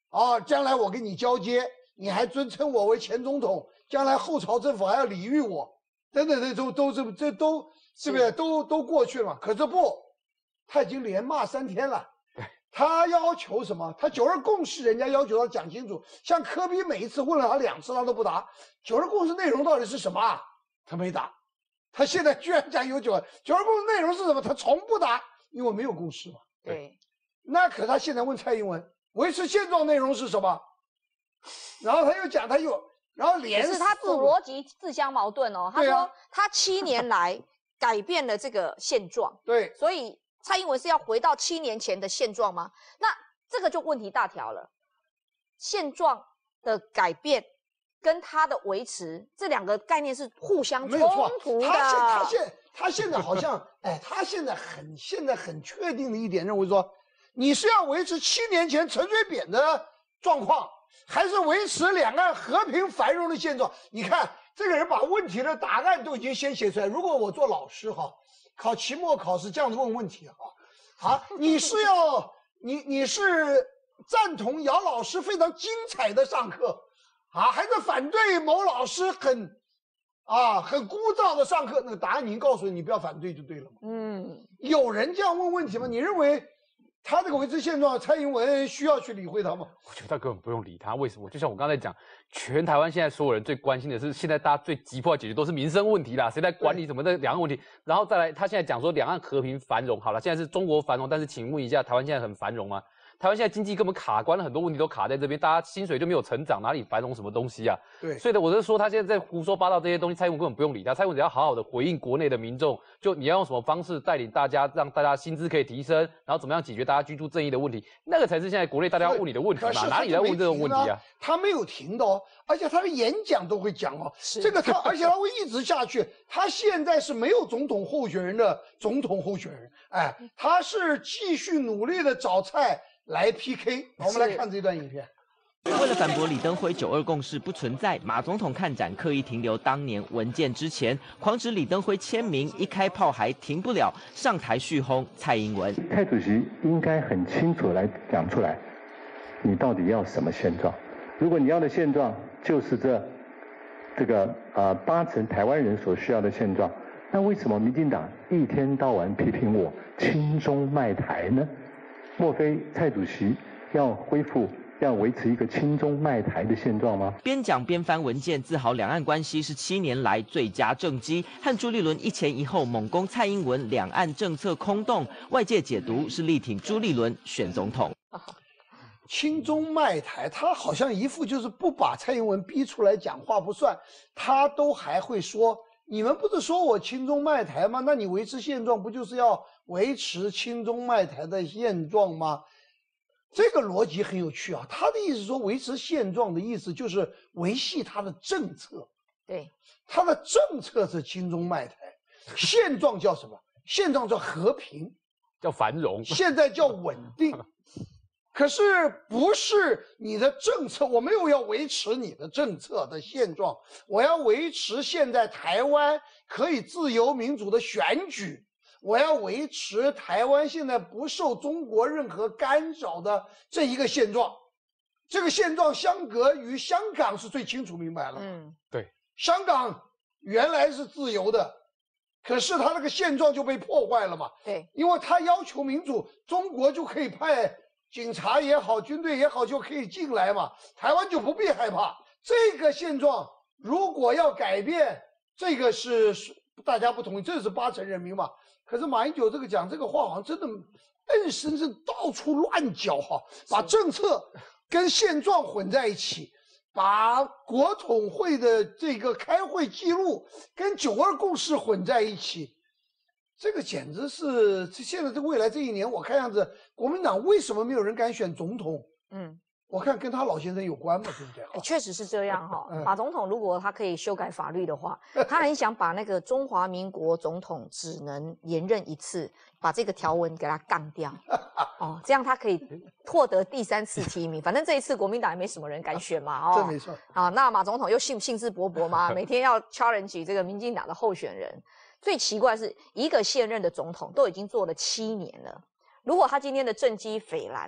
啊，将来我跟你交接，你还尊称我为前总统，将来后朝政府还要礼遇我，等等，这都都这这都是不是都都过去了嘛？可是不，他已经连骂三天了。他要求什么？他九二共识，人家要求他讲清楚。像柯比每一次问了他两次，他都不答。九二共识内容到底是什么啊？他没答。他现在居然讲有九二九二共识内容是什么？他从不答，因为没有共识嘛。 对。 那可他现在问蔡英文，维持现状内容是什么？然后他又讲，他又然后连可是他自逻辑自相矛盾哦。他说他七年来改变了这个现状， 对， 所以。蔡英文是要回到七年前的现状吗？那这个就问题大条了。现状的改变跟它的维持这两个概念是互相冲突的。 他现他现他现在好像，哎，他现在很现在很确定的一点，认为说，你是要维持七年前陈水扁的状况，还是维持两岸和平繁荣的现状？你看这个人把问题的答案都已经先写出来。如果我做老师哈。考期末考试这样子问问题啊，啊，你是要你你是赞同姚老师非常精彩的上课啊，还是反对某老师很啊很枯燥的上课？那个答案已经告诉你，你不要反对就对了嘛。嗯，有人这样问问题吗？你认为他这个维持现状，蔡英文需要去理会他吗？ 我觉得他根本不用理他。为什么？就像我刚才讲，全台湾现在所有人最关心的是，现在大家最急迫要解决都是民生问题啦，谁在管理什么的两岸问题？然后再来，他现在讲说两岸和平繁荣，好了，现在是中国繁荣，但是请问一下，台湾现在很繁荣吗？台湾现在经济根本卡关了，很多问题都卡在这边，大家薪水就没有成长，哪里繁荣什么东西啊？ 对， 所以呢，我是说他现在在胡说八道这些东西，蔡英文根本不用理他，蔡英文只要好好的回应国内的民众，就你要用什么方式带领大家，让大家薪资可以提升，然后怎么样解决大家居住正义的问题，那个才是现在国内大家要问你的问题嘛？哪里来问这种问题啊？ 他没有停的哦，而且他的演讲都会讲哦，这个他，而且他会一直下去。他现在是没有总统候选人的总统候选人，哎，他是继续努力的找蔡。来 P K， 我们来看这段影片。 为了反驳李登辉九二共识不存在，马总统看展刻意停留当年文件之前，狂指李登辉签名，一开炮还停不了，上台续轰蔡英文。 蔡主席应该很清楚来讲出来，你到底要什么现状？如果你要的现状就是这这个呃八成台湾人所需要的现状，那为什么民进党一天到晚批评我亲中卖台呢？莫非蔡主席要恢复、要维持一个亲中卖台的现状吗？ 边讲边翻文件，自豪两岸关系是七年来最佳政绩，和朱立伦一前一后猛攻蔡英文两岸政策空洞，外界解读是力挺朱立伦选总统。 亲中卖台，他好像一副就是不把蔡英文逼出来讲话不算，他都还会说。你们不是说我亲中卖台吗？那你维持现状不就是要维持亲中卖台的现状吗？这个逻辑很有趣啊。他的意思说维持现状的意思就是维系他的政策。 对， 他的政策是亲中卖台，现状叫什么？现状叫和平， 叫繁荣， 现在叫稳定。可是不是你的政策，我没有要维持你的政策的现状，我要维持现在台湾可以自由民主的选举，我要维持台湾现在不受中国任何干扰的这一个现状。这个现状相隔于香港是最清楚明白了。 嗯，对， 香港原来是自由的，可是他那个现状就被破坏了嘛。 对， 因为他要求民主，中国就可以派警察也好，军队也好，就可以进来嘛，台湾就不必害怕。这个现状如果要改变，这个是大家不同意，这是八成人民嘛。可是马英九这个讲这个话，好像真的硬生生到处乱搅哈，把政策跟现状混在一起，把国统会的这个开会记录跟九二共识混在一起。这个简直是现在这未来这一年，我看样子国民党为什么没有人敢选总统？嗯，我看跟他老先生有关嘛，对不对？ 欸、确实是这样哈、哦。马总统如果他可以修改法律的话，他很想把那个中华民国总统只能连任一次，把这个条文给他杠掉。哦，这样他可以获得第三次提名。反正这一次国民党也没什么人敢选嘛。哦， 这没错。 啊，那马总统又兴兴致勃勃嘛，每天要 challenge 这个民进党的候选人。最奇怪的是，一个现任的总统都已经做了七年了，如果他今天的政绩斐然，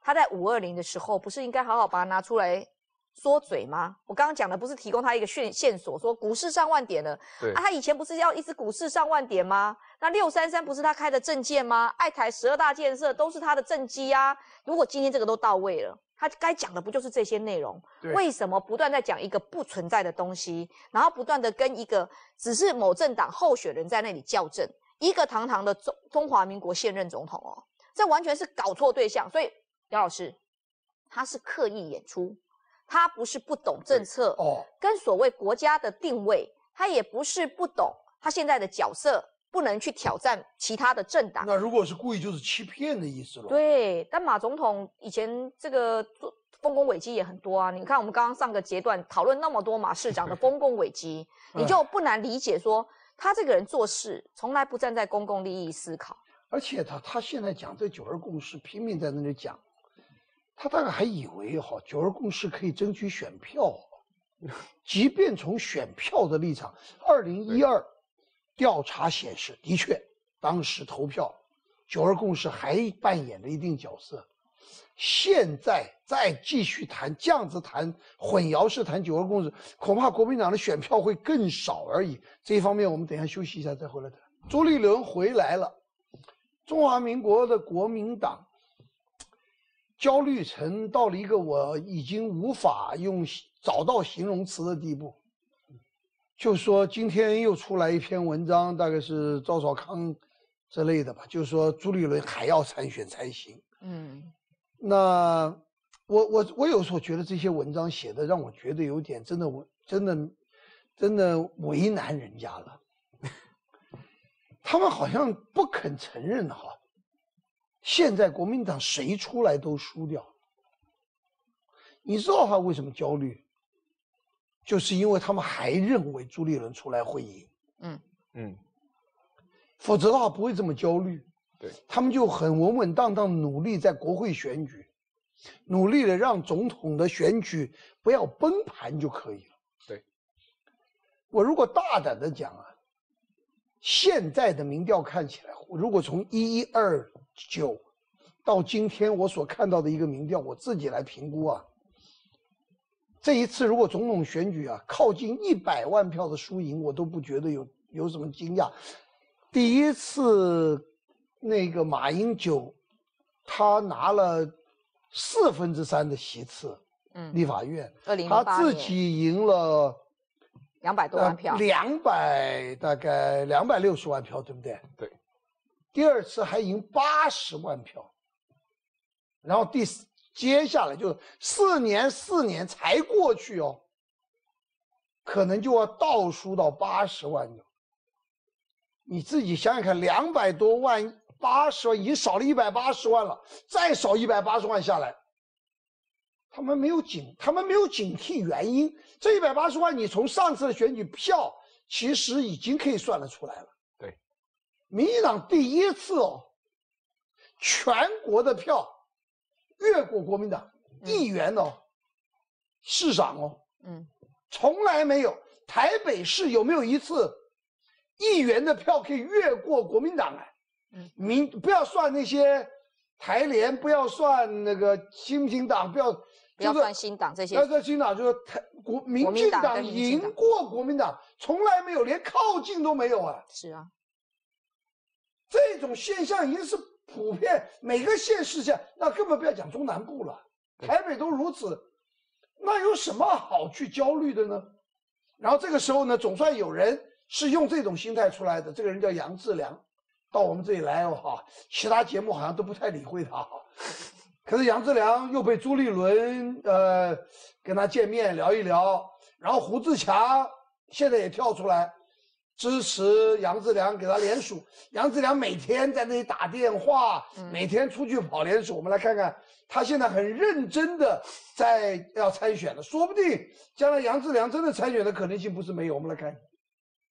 他在五二零的时候，不是应该好好把它拿出来说嘴吗？我刚刚讲的不是提供他一个线线索，说股市上万点了，对啊，他以前不是要一直股市上万点吗？那六三三不是他开的政见吗？爱台十二大建设都是他的政绩啊。如果今天这个都到位了，他该讲的不就是这些内容？为什么不断在讲一个不存在的东西，然后不断的跟一个只是某政党候选人在那里校正，一个堂堂的中中华民国现任总统哦，这完全是搞错对象。所以姚老师他是刻意演出。他不是不懂政策哦，跟所谓国家的定位，他也不是不懂他现在的角色不能去挑战其他的政党。 那如果是故意，就是欺骗的意思了。 对，但马总统以前这个丰功伟绩也很多啊。你看我们刚刚上个阶段讨论那么多马市长的丰功伟绩，你就不难理解说他这个人做事从来不站在公共利益思考。 而且他他现在讲这九二共识，拼命在那里讲。他大概还以为哈九二共识可以争取选票，即便从选票的立场，二零一二调查显示，的确当时投票九二共识还扮演了一定角色。现在再继续谈这样子谈混淆式谈九二共识，恐怕国民党的选票会更少而已。这一方面我们等一下休息一下再回来谈。朱立伦回来了，中华民国的国民党焦虑成到了一个我已经无法用找到形容词的地步，就说今天又出来一篇文章，大概是赵少康之类的吧，就是说朱立伦还要参选才行。嗯，那我我我有时候觉得这些文章写的让我觉得有点真的我真的真的为难人家了，他们好像不肯承认哈。现在国民党谁出来都输掉，你知道他为什么焦虑？就是因为他们还认为朱立伦出来会赢，嗯嗯，否则的话不会这么焦虑。对，他们就很稳稳当当努力在国会选举，努力的让总统的选举不要崩盘就可以了。对，我如果大胆的讲啊，现在的民调看起来，如果从一一二九到今天我所看到的一个民调，我自己来评估啊，这一次如果总统选举啊靠近一百万票的输赢，我都不觉得有有什么惊讶。第一次那个马英九他拿了四分之三的席次，嗯，立法院，他自己赢了两百多万票， 两百大概两百六十万票，对不对？对。第二次还赢八十万票，然后第四接下来就是四年四年才过去哦，可能就要倒输到八十万了。你自己想想看，两百多万八十万已经少了一百八十万了，再少一百八十万下来，他们没有警，他们没有警惕原因。这一百八十万，你从上次的选举票其实已经可以算得出来了。对，民进党第一次哦，全国的票越过国民党，嗯、议员哦，市长哦，嗯，从来没有。台北市有没有一次议员的票可以越过国民党啊？嗯，民不要算那些台联，不要算那个新民党，不要。 不要算新党这些， 那个新党就是台国民进党赢过国民党，从来没有，连靠近都没有啊！ 是啊， 这种现象已经是普遍，每个县市下，那根本不要讲中南部了，台北都如此，那有什么好去焦虑的呢？然后这个时候呢，总算有人是用这种心态出来的，这个人叫杨志良，到我们这里来哦哈，其他节目好像都不太理会他哈。可是杨志良又被朱立伦呃跟他见面聊一聊，然后胡志强现在也跳出来支持杨志良，给他联署。杨志良每天在那里打电话，嗯、每天出去跑联署。我们来看看，他现在很认真的在要参选了，说不定将来杨志良真的参选的可能性不是没有。我们来看，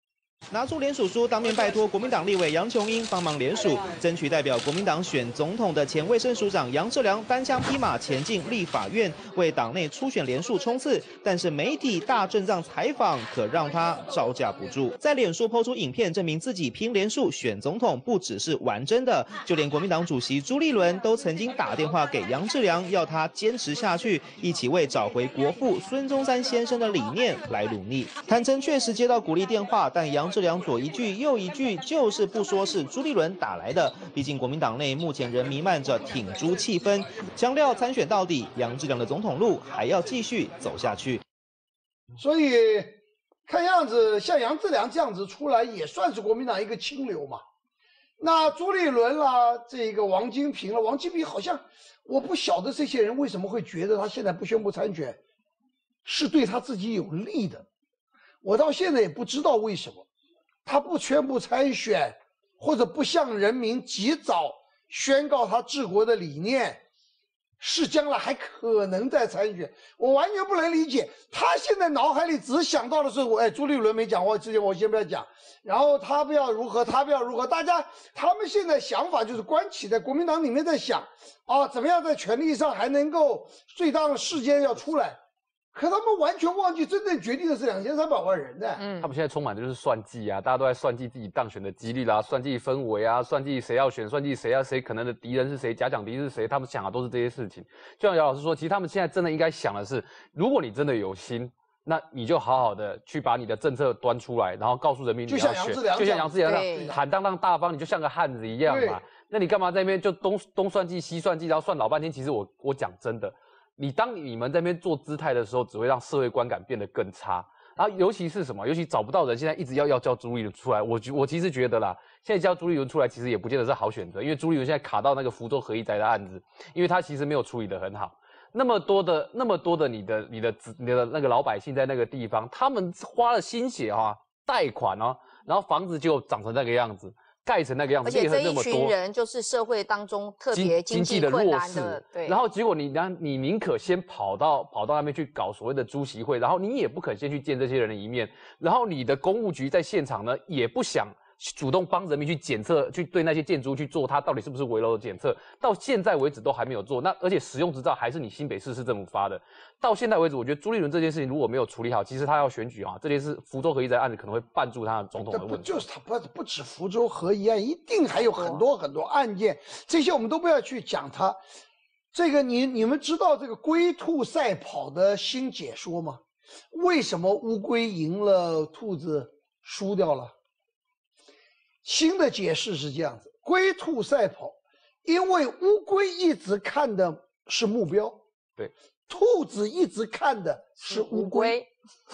拿出联署书，当面拜托国民党立委杨琼英帮忙联署，争取代表国民党选总统的前卫生署长杨志良单枪匹马前进立法院，为党内初选联署冲刺。但是媒体大阵仗采访，可让他招架不住。在脸书抛出影片，证明自己拼联署选总统不只是玩真的，就连国民党主席朱立伦都曾经打电话给杨志良，要他坚持下去，一起为找回国父孙中山先生的理念来努力。坦承确实接到鼓励电话，但杨志良左一句右一句，就是不说是朱立伦打来的。毕竟国民党内目前仍弥漫着挺朱气氛，强调参选到底，杨志良的总统路还要继续走下去。 所以看样子像杨志良这样子出来，也算是国民党一个清流嘛。那朱立伦啦，这个王金平啦，王金平好像我不晓得这些人为什么会觉得他现在不宣布参选是对他自己有利的，我到现在也不知道为什么。他不宣布参选，或者不向人民及早宣告他治国的理念，是将来还可能再参选。我完全不能理解，他现在脑海里只想到的是我，哎，朱立伦没讲话之前，我先不要讲，然后他不要如何，他不要如何，大家他们现在想法就是关起在国民党里面在想，啊，怎么样在权力上还能够最大的事件要出来。可他们完全忘记，真正决定的是两千三百万人的。 嗯，他们现在充满的就是算计啊，大家都在算计自己当选的几率啦，算计氛围啊，算计谁要选，算计谁要谁可能的敌人是谁，假想敌是谁，他们想的都是这些事情。就像姚老师说，其实他们现在真的应该想的是，如果你真的有心，那你就好好的去把你的政策端出来，然后告诉人民你要选，就像杨志良这样坦荡荡大方，你就像个汉子一样嘛。那你干嘛在那边就东东算计西算计，然后算老半天？其实我我讲真的。你当你们在那边做姿态的时候，只会让社会观感变得更差。然后尤其是什么？尤其找不到人，现在一直要要叫朱立伦出来。我我其实觉得啦，现在叫朱立伦出来，其实也不见得是好选择，因为朱立伦现在卡到那个福州合一宅的案子，因为他其实没有处理得很好。那么多的那么多的你的你的你的那个老百姓在那个地方，他们花了心血哈、啊，贷款哦，然后房子就长成那个样子。盖成那个样子， 而且这一群人就是社会当中特别经济困难的，对。 然后结果你你宁可先跑到跑到那边去搞所谓的朱习会，然后你也不肯先去见这些人的一面，然后你的公务局在现场呢也不想主动帮人民去检测，去对那些建筑去做它到底是不是危楼的检测，到现在为止都还没有做。那而且使用执照还是你新北市市政府发的，到现在为止，我觉得朱立伦这件事情如果没有处理好，其实他要选举啊，这件事福州合一宅案子可能会绊住他的总统的问题。 不就是他不不止福州合一案，一定还有很多很多案件，这些我们都不要去讲它。这个你你们知道这个龟兔赛跑的新解说吗？为什么乌龟赢了，兔子输掉了？新的解释是这样子：龟兔赛跑，因为乌龟一直看的是目标， 对， 兔子一直看的是乌龟，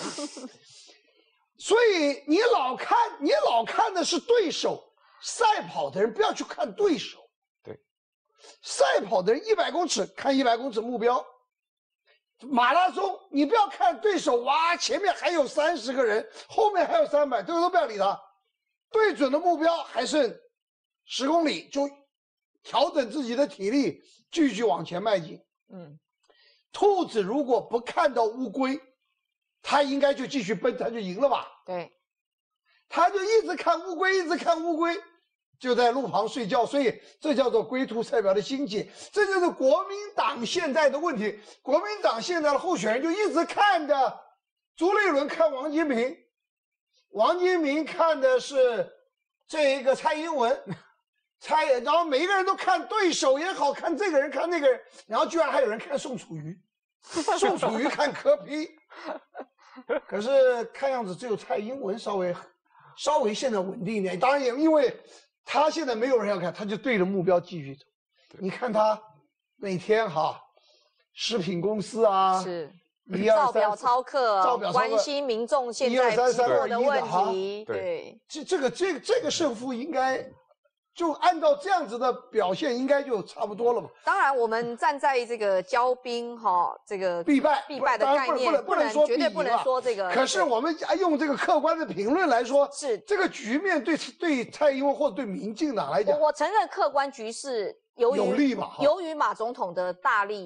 所以你老看你老看的是对手。赛跑的人不要去看对手， 对， 赛跑的人一百公尺看一百公尺目标，马拉松你不要看对手，哇，前面还有三十个人，后面还有三百，这个都不要理他。对准的目标还剩十公里，就调整自己的体力，继续往前迈进。嗯，兔子如果不看到乌龟，它应该就继续奔，它就赢了吧？ 对， 它就一直看乌龟，一直看乌龟，就在路旁睡觉。所以这叫做龟兔赛跑的兴起，这就是国民党现在的问题。国民党现在的候选人就一直看着朱立伦，看王金平。王金平看的是这一个蔡英文，蔡，然后每一个人都看对手也好看这个人看那个人，然后居然还有人看宋楚瑜，宋楚瑜看柯 P， 可是看样子只有蔡英文稍微稍微现在稳定一点，当然也因为他现在没有人要看，他就对着目标继续走。你看他每天哈，食品公司啊， 是。 造表操课， 造表关心民众现在疲弱的问题。对， 这这个这个这个胜负应该就按照这样子的表现，应该就差不多了吧？ 当然，我们站在这个骄兵哈，这个必败必败的概念， 不能不能说绝对不能说这个。 可是我们用这个客观的评论来说， 是这个局面对对蔡英文或者对民进党来讲， 我承认客观局势由于有利嘛， 由于马总统的大力。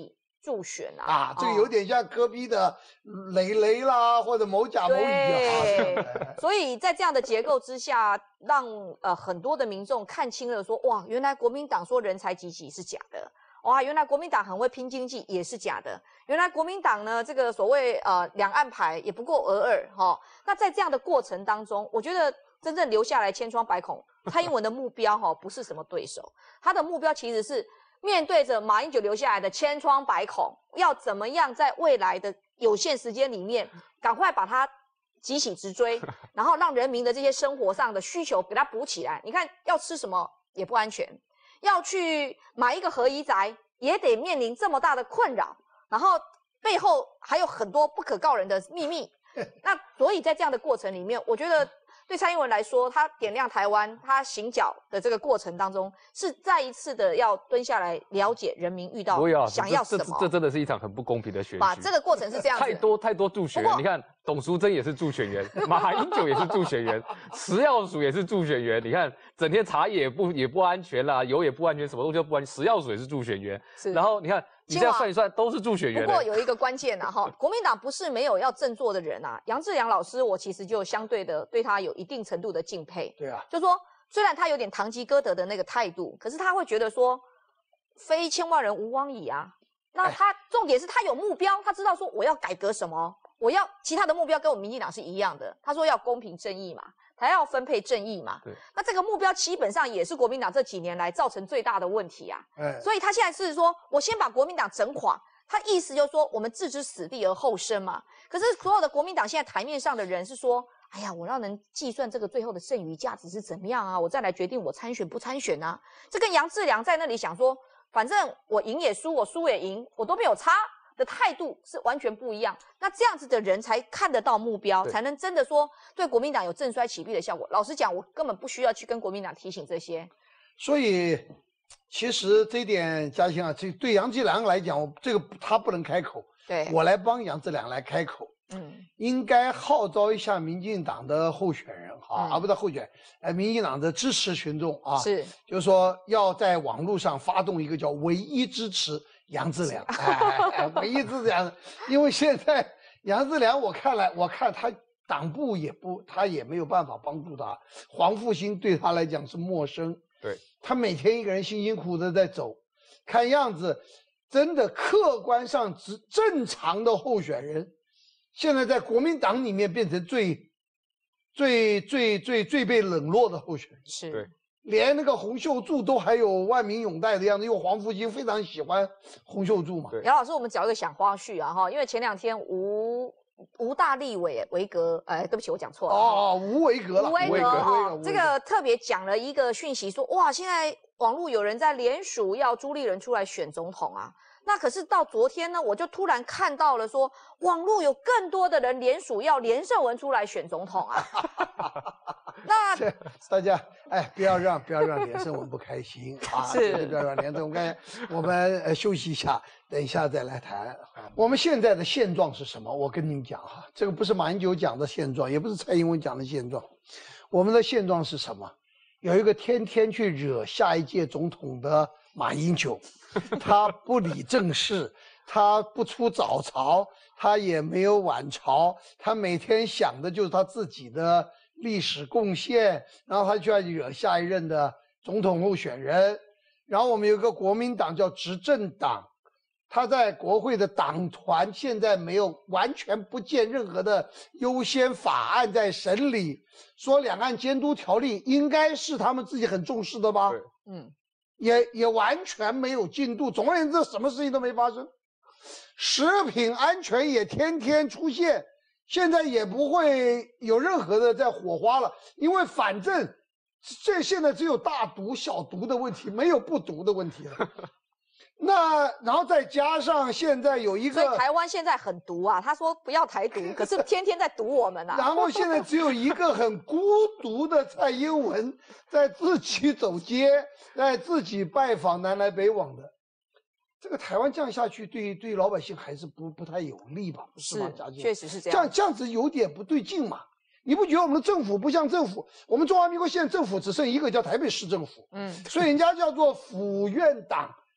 助选啊。 啊，这个有点像柯 P 的雷雷啦，或者某甲某乙对，所以在这样的结构之下，让呃很多的民众看清了说，哇，原来国民党说人才济济是假的。哇，原来国民党很会拼经济也是假的。原来国民党呢，这个所谓呃两岸牌也不过尔尔哈、哦。那在这样的过程当中，我觉得真正留下来千疮百孔，蔡英文的目标哈、哦、不是什么对手，他的目标其实是面对着马英九留下来的千疮百孔，要怎么样在未来的有限时间里面，赶快把它急起直追，然后让人民的这些生活上的需求给它补起来。你看要吃什么也不安全。要去买一个合宜宅，也得面临这么大的困扰，然后背后还有很多不可告人的秘密。那所以在这样的过程里面，我觉得对蔡英文来说，他点亮台湾，他行脚的这个过程当中，是再一次的要蹲下来了解人民遇到想要什么。 这, 这, 这真的是一场很不公平的选举。 把这个过程是这样子， 太多太多助选员，你看董淑珍也是助选员，马英九也是助选员，食药署也是助选员。你看整天茶叶也不也不安全啦，油也不安全，什么东西都不安全，食药署也是助选员。然后你看你这样算一算，都是助选员。 不过有一个关键呐，哈，国民党不是没有要振作的人啊。杨志良老师，我其实就相对的对他有一定程度的敬佩。 对啊， 就说虽然他有点堂吉诃德的那个态度，可是他会觉得说，非千万人吾往矣啊。那他重点是他有目标，他知道说我要改革什么，我要其他的目标跟我们民进党是一样的。他说要公平正义嘛，他要分配正义嘛。 对。 那这个目标基本上也是国民党这几年来造成最大的问题啊。哎。所以他现在是说我先把国民党整垮，他意思就是说我们置之死地而后生嘛。可是所有的国民党现在台面上的人是说，哎呀，我要能计算这个最后的剩余价值是怎么样啊，我再来决定我参选不参选啊。这跟杨志良在那里想说，反正我赢也输，我输也赢，我都没有差的态度是完全不一样。那这样子的人才看得到目标，才能真的说对国民党有正衰起弊的效果。老实讲，我根本不需要去跟国民党提醒这些。 所以，其实这一点，嘉欣啊，这对杨志良来讲，这个他不能开口， 对我来帮杨志良来开口。嗯，应该号召一下民进党的候选人啊，而、嗯啊、不是候选，呃，民进党的支持群众啊， 是， 就是说要在网络上发动一个叫“唯一支持杨志良”，哎哎，唯一支持杨，因为现在杨志良，我看来，我看他党部也不，他也没有办法帮助他，黄复兴对他来讲是陌生， 对， 他每天一个人辛辛苦苦的在走，看样子真的客观上只正常的候选人。现在在国民党里面变成最、最、最、最、最被冷落的候选人， 是， 对， 连那个洪秀柱都还有万民拥戴的样子，因为黄复兴非常喜欢洪秀柱嘛。 姚老师，我们讲一个小花絮啊哈，因为前两天吴吴大立委维格，哎，对不起，我讲错了， 哦，吴维格了， 吴维格哦，这个特别讲了一个讯息说，哇，现在网络有人在联署要朱立伦出来选总统啊。那可是到昨天呢，我就突然看到了说，网络有更多的人联署要连胜文出来选总统啊。那大家哎，不要让不要让连胜文不开心啊！ 是， 不要让连胜文。我们呃休息一下，等一下再来谈。我们现在的现状是什么？我跟你们讲哈，这个不是马英九讲的现状，也不是蔡英文讲的现状。我们的现状是什么？有一个天天去惹下一届总统的马英九。他不理政事，他不出早朝，他也没有晚朝，他每天想的就是他自己的历史贡献，然后他就要惹下一任的总统候选人。然后我们有个国民党叫执政党，他在国会的党团现在没有完全不见任何的优先法案在审理，说两岸监督条例应该是他们自己很重视的吧？ 嗯。 也也完全没有进度，总而言之，什么事情都没发生。食品安全也天天出现，现在也不会有任何的在火花了，因为反正这现在只有大毒小毒的问题，没有不毒的问题了。那然后再加上现在有一个， 所以台湾现在很毒啊，他说不要台独，可是天天在毒我们啊。 然后现在只有一个很孤独的蔡英文在自己走街，在自己拜访南来北往的，这个台湾这样下去对对老百姓还是不不太有利吧？是吗？嘉靖， 确实是这样。这样这样子有点不对劲嘛？你不觉得我们的政府不像政府？我们中华民国现在政府只剩一个叫台北市政府，嗯，所以人家叫做府院党。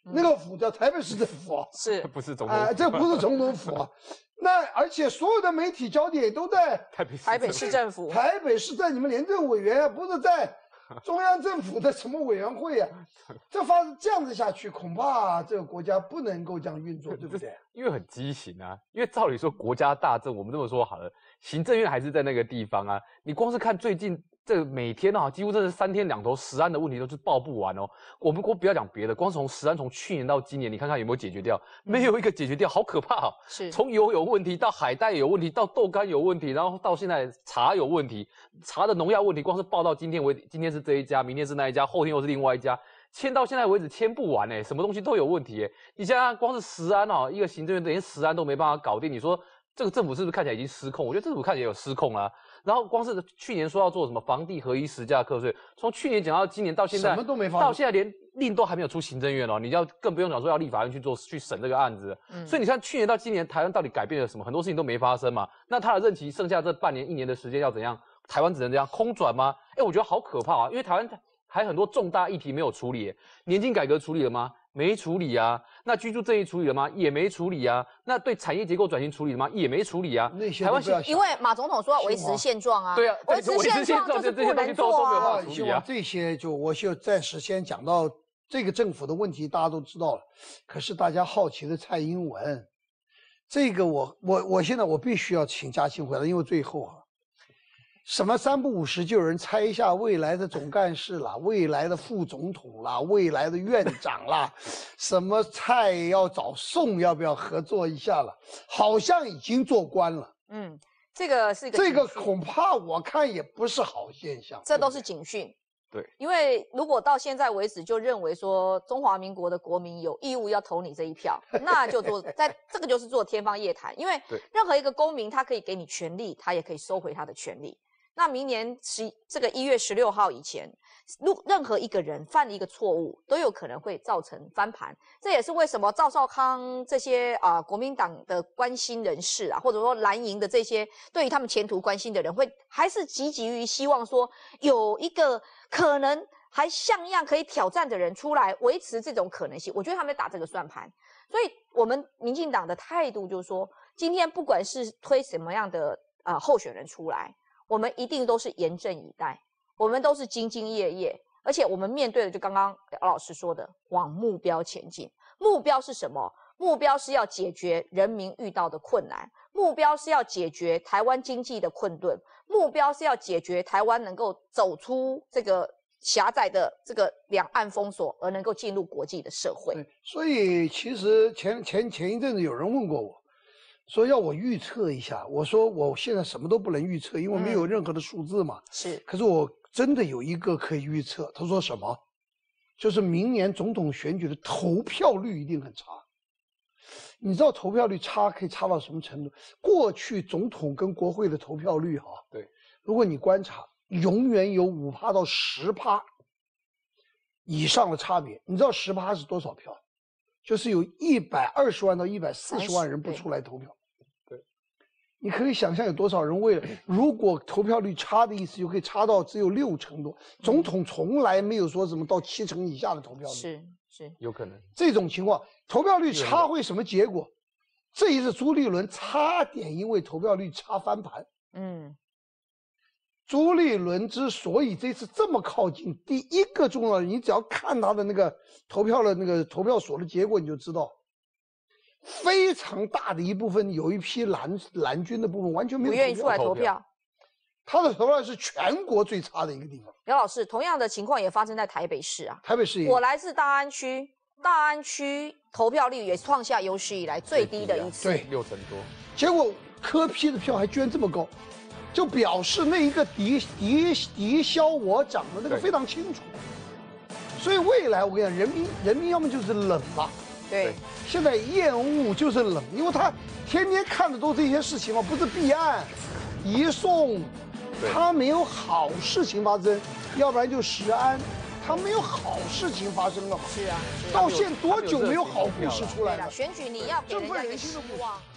那个府叫台北市政府， 是不是总统？ 啊、呃，这不是总统府。那而且所有的媒体焦点都在台北台北市政府， 台北市在你们廉政委员，不是在中央政府的什么委员会啊？这发这样子下去，恐怕这个国家不能够这样运作，对不对？ 因为很畸形啊。因为照理说国家大政，我们这么说好了，行政院还是在那个地方啊。你光是看最近这每天啊，几乎真是三天两头食安的问题都是报不完哦。我们国不要讲别的，光是从食安从去年到今年，你看看有没有解决掉？没有一个解决掉，好可怕哦。 是从油有问题到海带有问题，到豆干有问题，然后到现在茶有问题，茶的农药问题，光是报到今天为止，今天是这一家，明天是那一家，后天又是另外一家。签到现在为止签不完哎，什么东西都有问题哎。你想想，光是食安哦，一个行政院连食安都没办法搞定，你说这个政府是不是看起来已经失控？我觉得政府看起来有失控啊。然后光是去年说要做什么房地合一实价课税，从去年讲到今年到现在， 什么都没发， 到现在连令都还没有出行政院哦，你要更不用讲说要立法院去做去审这个案子。嗯，所以你看去年到今年，台湾到底改变了什么？很多事情都没发生嘛。那他的任期剩下这半年一年的时间要怎样？台湾只能这样空转吗？哎，我觉得好可怕啊，因为台湾还有很多重大议题没有处理。年金改革处理了吗？没处理啊。那居住正义处理了吗？也没处理啊。那对产业结构转型处理了吗？也没处理啊。 台湾因为马总统说要维持现状啊。 对啊， 维持现状就是不能做啊。 希望这些就我就暂时先讲到这个政府的问题，大家都知道了。可是大家好奇的蔡英文，这个我我我现在我必须要请嘉庆回来，因为最后啊。什么三不五时就有人猜一下未来的总干事啦，未来的副总统啦，未来的院长啦，什么蔡要找宋要不要合作一下了？好像已经做官了。 嗯，这个是一个这个恐怕我看也不是好现象。 这都是警讯。 对， 因为如果到现在为止就认为说中华民国的国民有义务要投你这一票，那就做在这个就是做天方夜谭。因为任何一个公民他可以给你权利，他也可以收回他的权利。那明年十这个一月十六号以前，如任何一个人犯一个错误，都有可能会造成翻盘。这也是为什么赵少康这些啊、呃、国民党的关心人士啊，或者说蓝营的这些对于他们前途关心的人，会还是积极于希望说有一个可能还像样可以挑战的人出来维持这种可能性。我觉得他们在打这个算盘。所以我们民进党的态度就是说，今天不管是推什么样的呃候选人出来，我们一定都是严阵以待，我们都是兢兢业业，而且我们面对的就刚刚姚老师说的，往目标前进。目标是什么？目标是要解决人民遇到的困难，目标是要解决台湾经济的困顿，目标是要解决台湾能够走出这个狭窄的这个两岸封锁，而能够进入国际的社会。 所以其实前前前一阵子有人问过我，说要我预测一下，我说我现在什么都不能预测，因为没有任何的数字嘛。 嗯、是， 可是我真的有一个可以预测。他说什么？就是明年总统选举的投票率一定很差。你知道投票率差可以差到什么程度？过去总统跟国会的投票率哈、啊， 对， 如果你观察，永远有五趴到十趴以上的差别。你知道十趴是多少票？就是有一百二十万到一百四十万人不出来投票。 对， 你可以想象有多少人为了，如果投票率差的意思，就可以差到只有六成多。总统从来没有说什么到七成以下的投票率。 是是， 有可能这种情况，投票率差会什么结果？这一次朱立伦差点因为投票率差翻盘。 嗯。 朱立伦之所以这次这么靠近，第一个重要的，你只要看他的那个投票的那个投票所的结果，你就知道，非常大的一部分有一批蓝蓝军的部分完全没有不愿意出来投票， 他的投票是全国最差的一个地方。 姚老师，同样的情况也发生在台北市啊。 台北市也， 我来自大安区，大安区投票率也创下有史以来最低的一次， 对， 六成多。 结果柯 P 的票还居然这么高。就表示那一个敌敌敌消我长的那个非常清楚，所以未来我跟你讲，人民人民要么就是冷了， 对， 现在厌恶就是冷，因为他天天看的都这些事情嘛，不是弊案、移送，他没有好事情发生，要不然就食安，他没有好事情发生了嘛。 是啊， 到现在多久没有好故事出来了？ 选举你要给人家一个希望。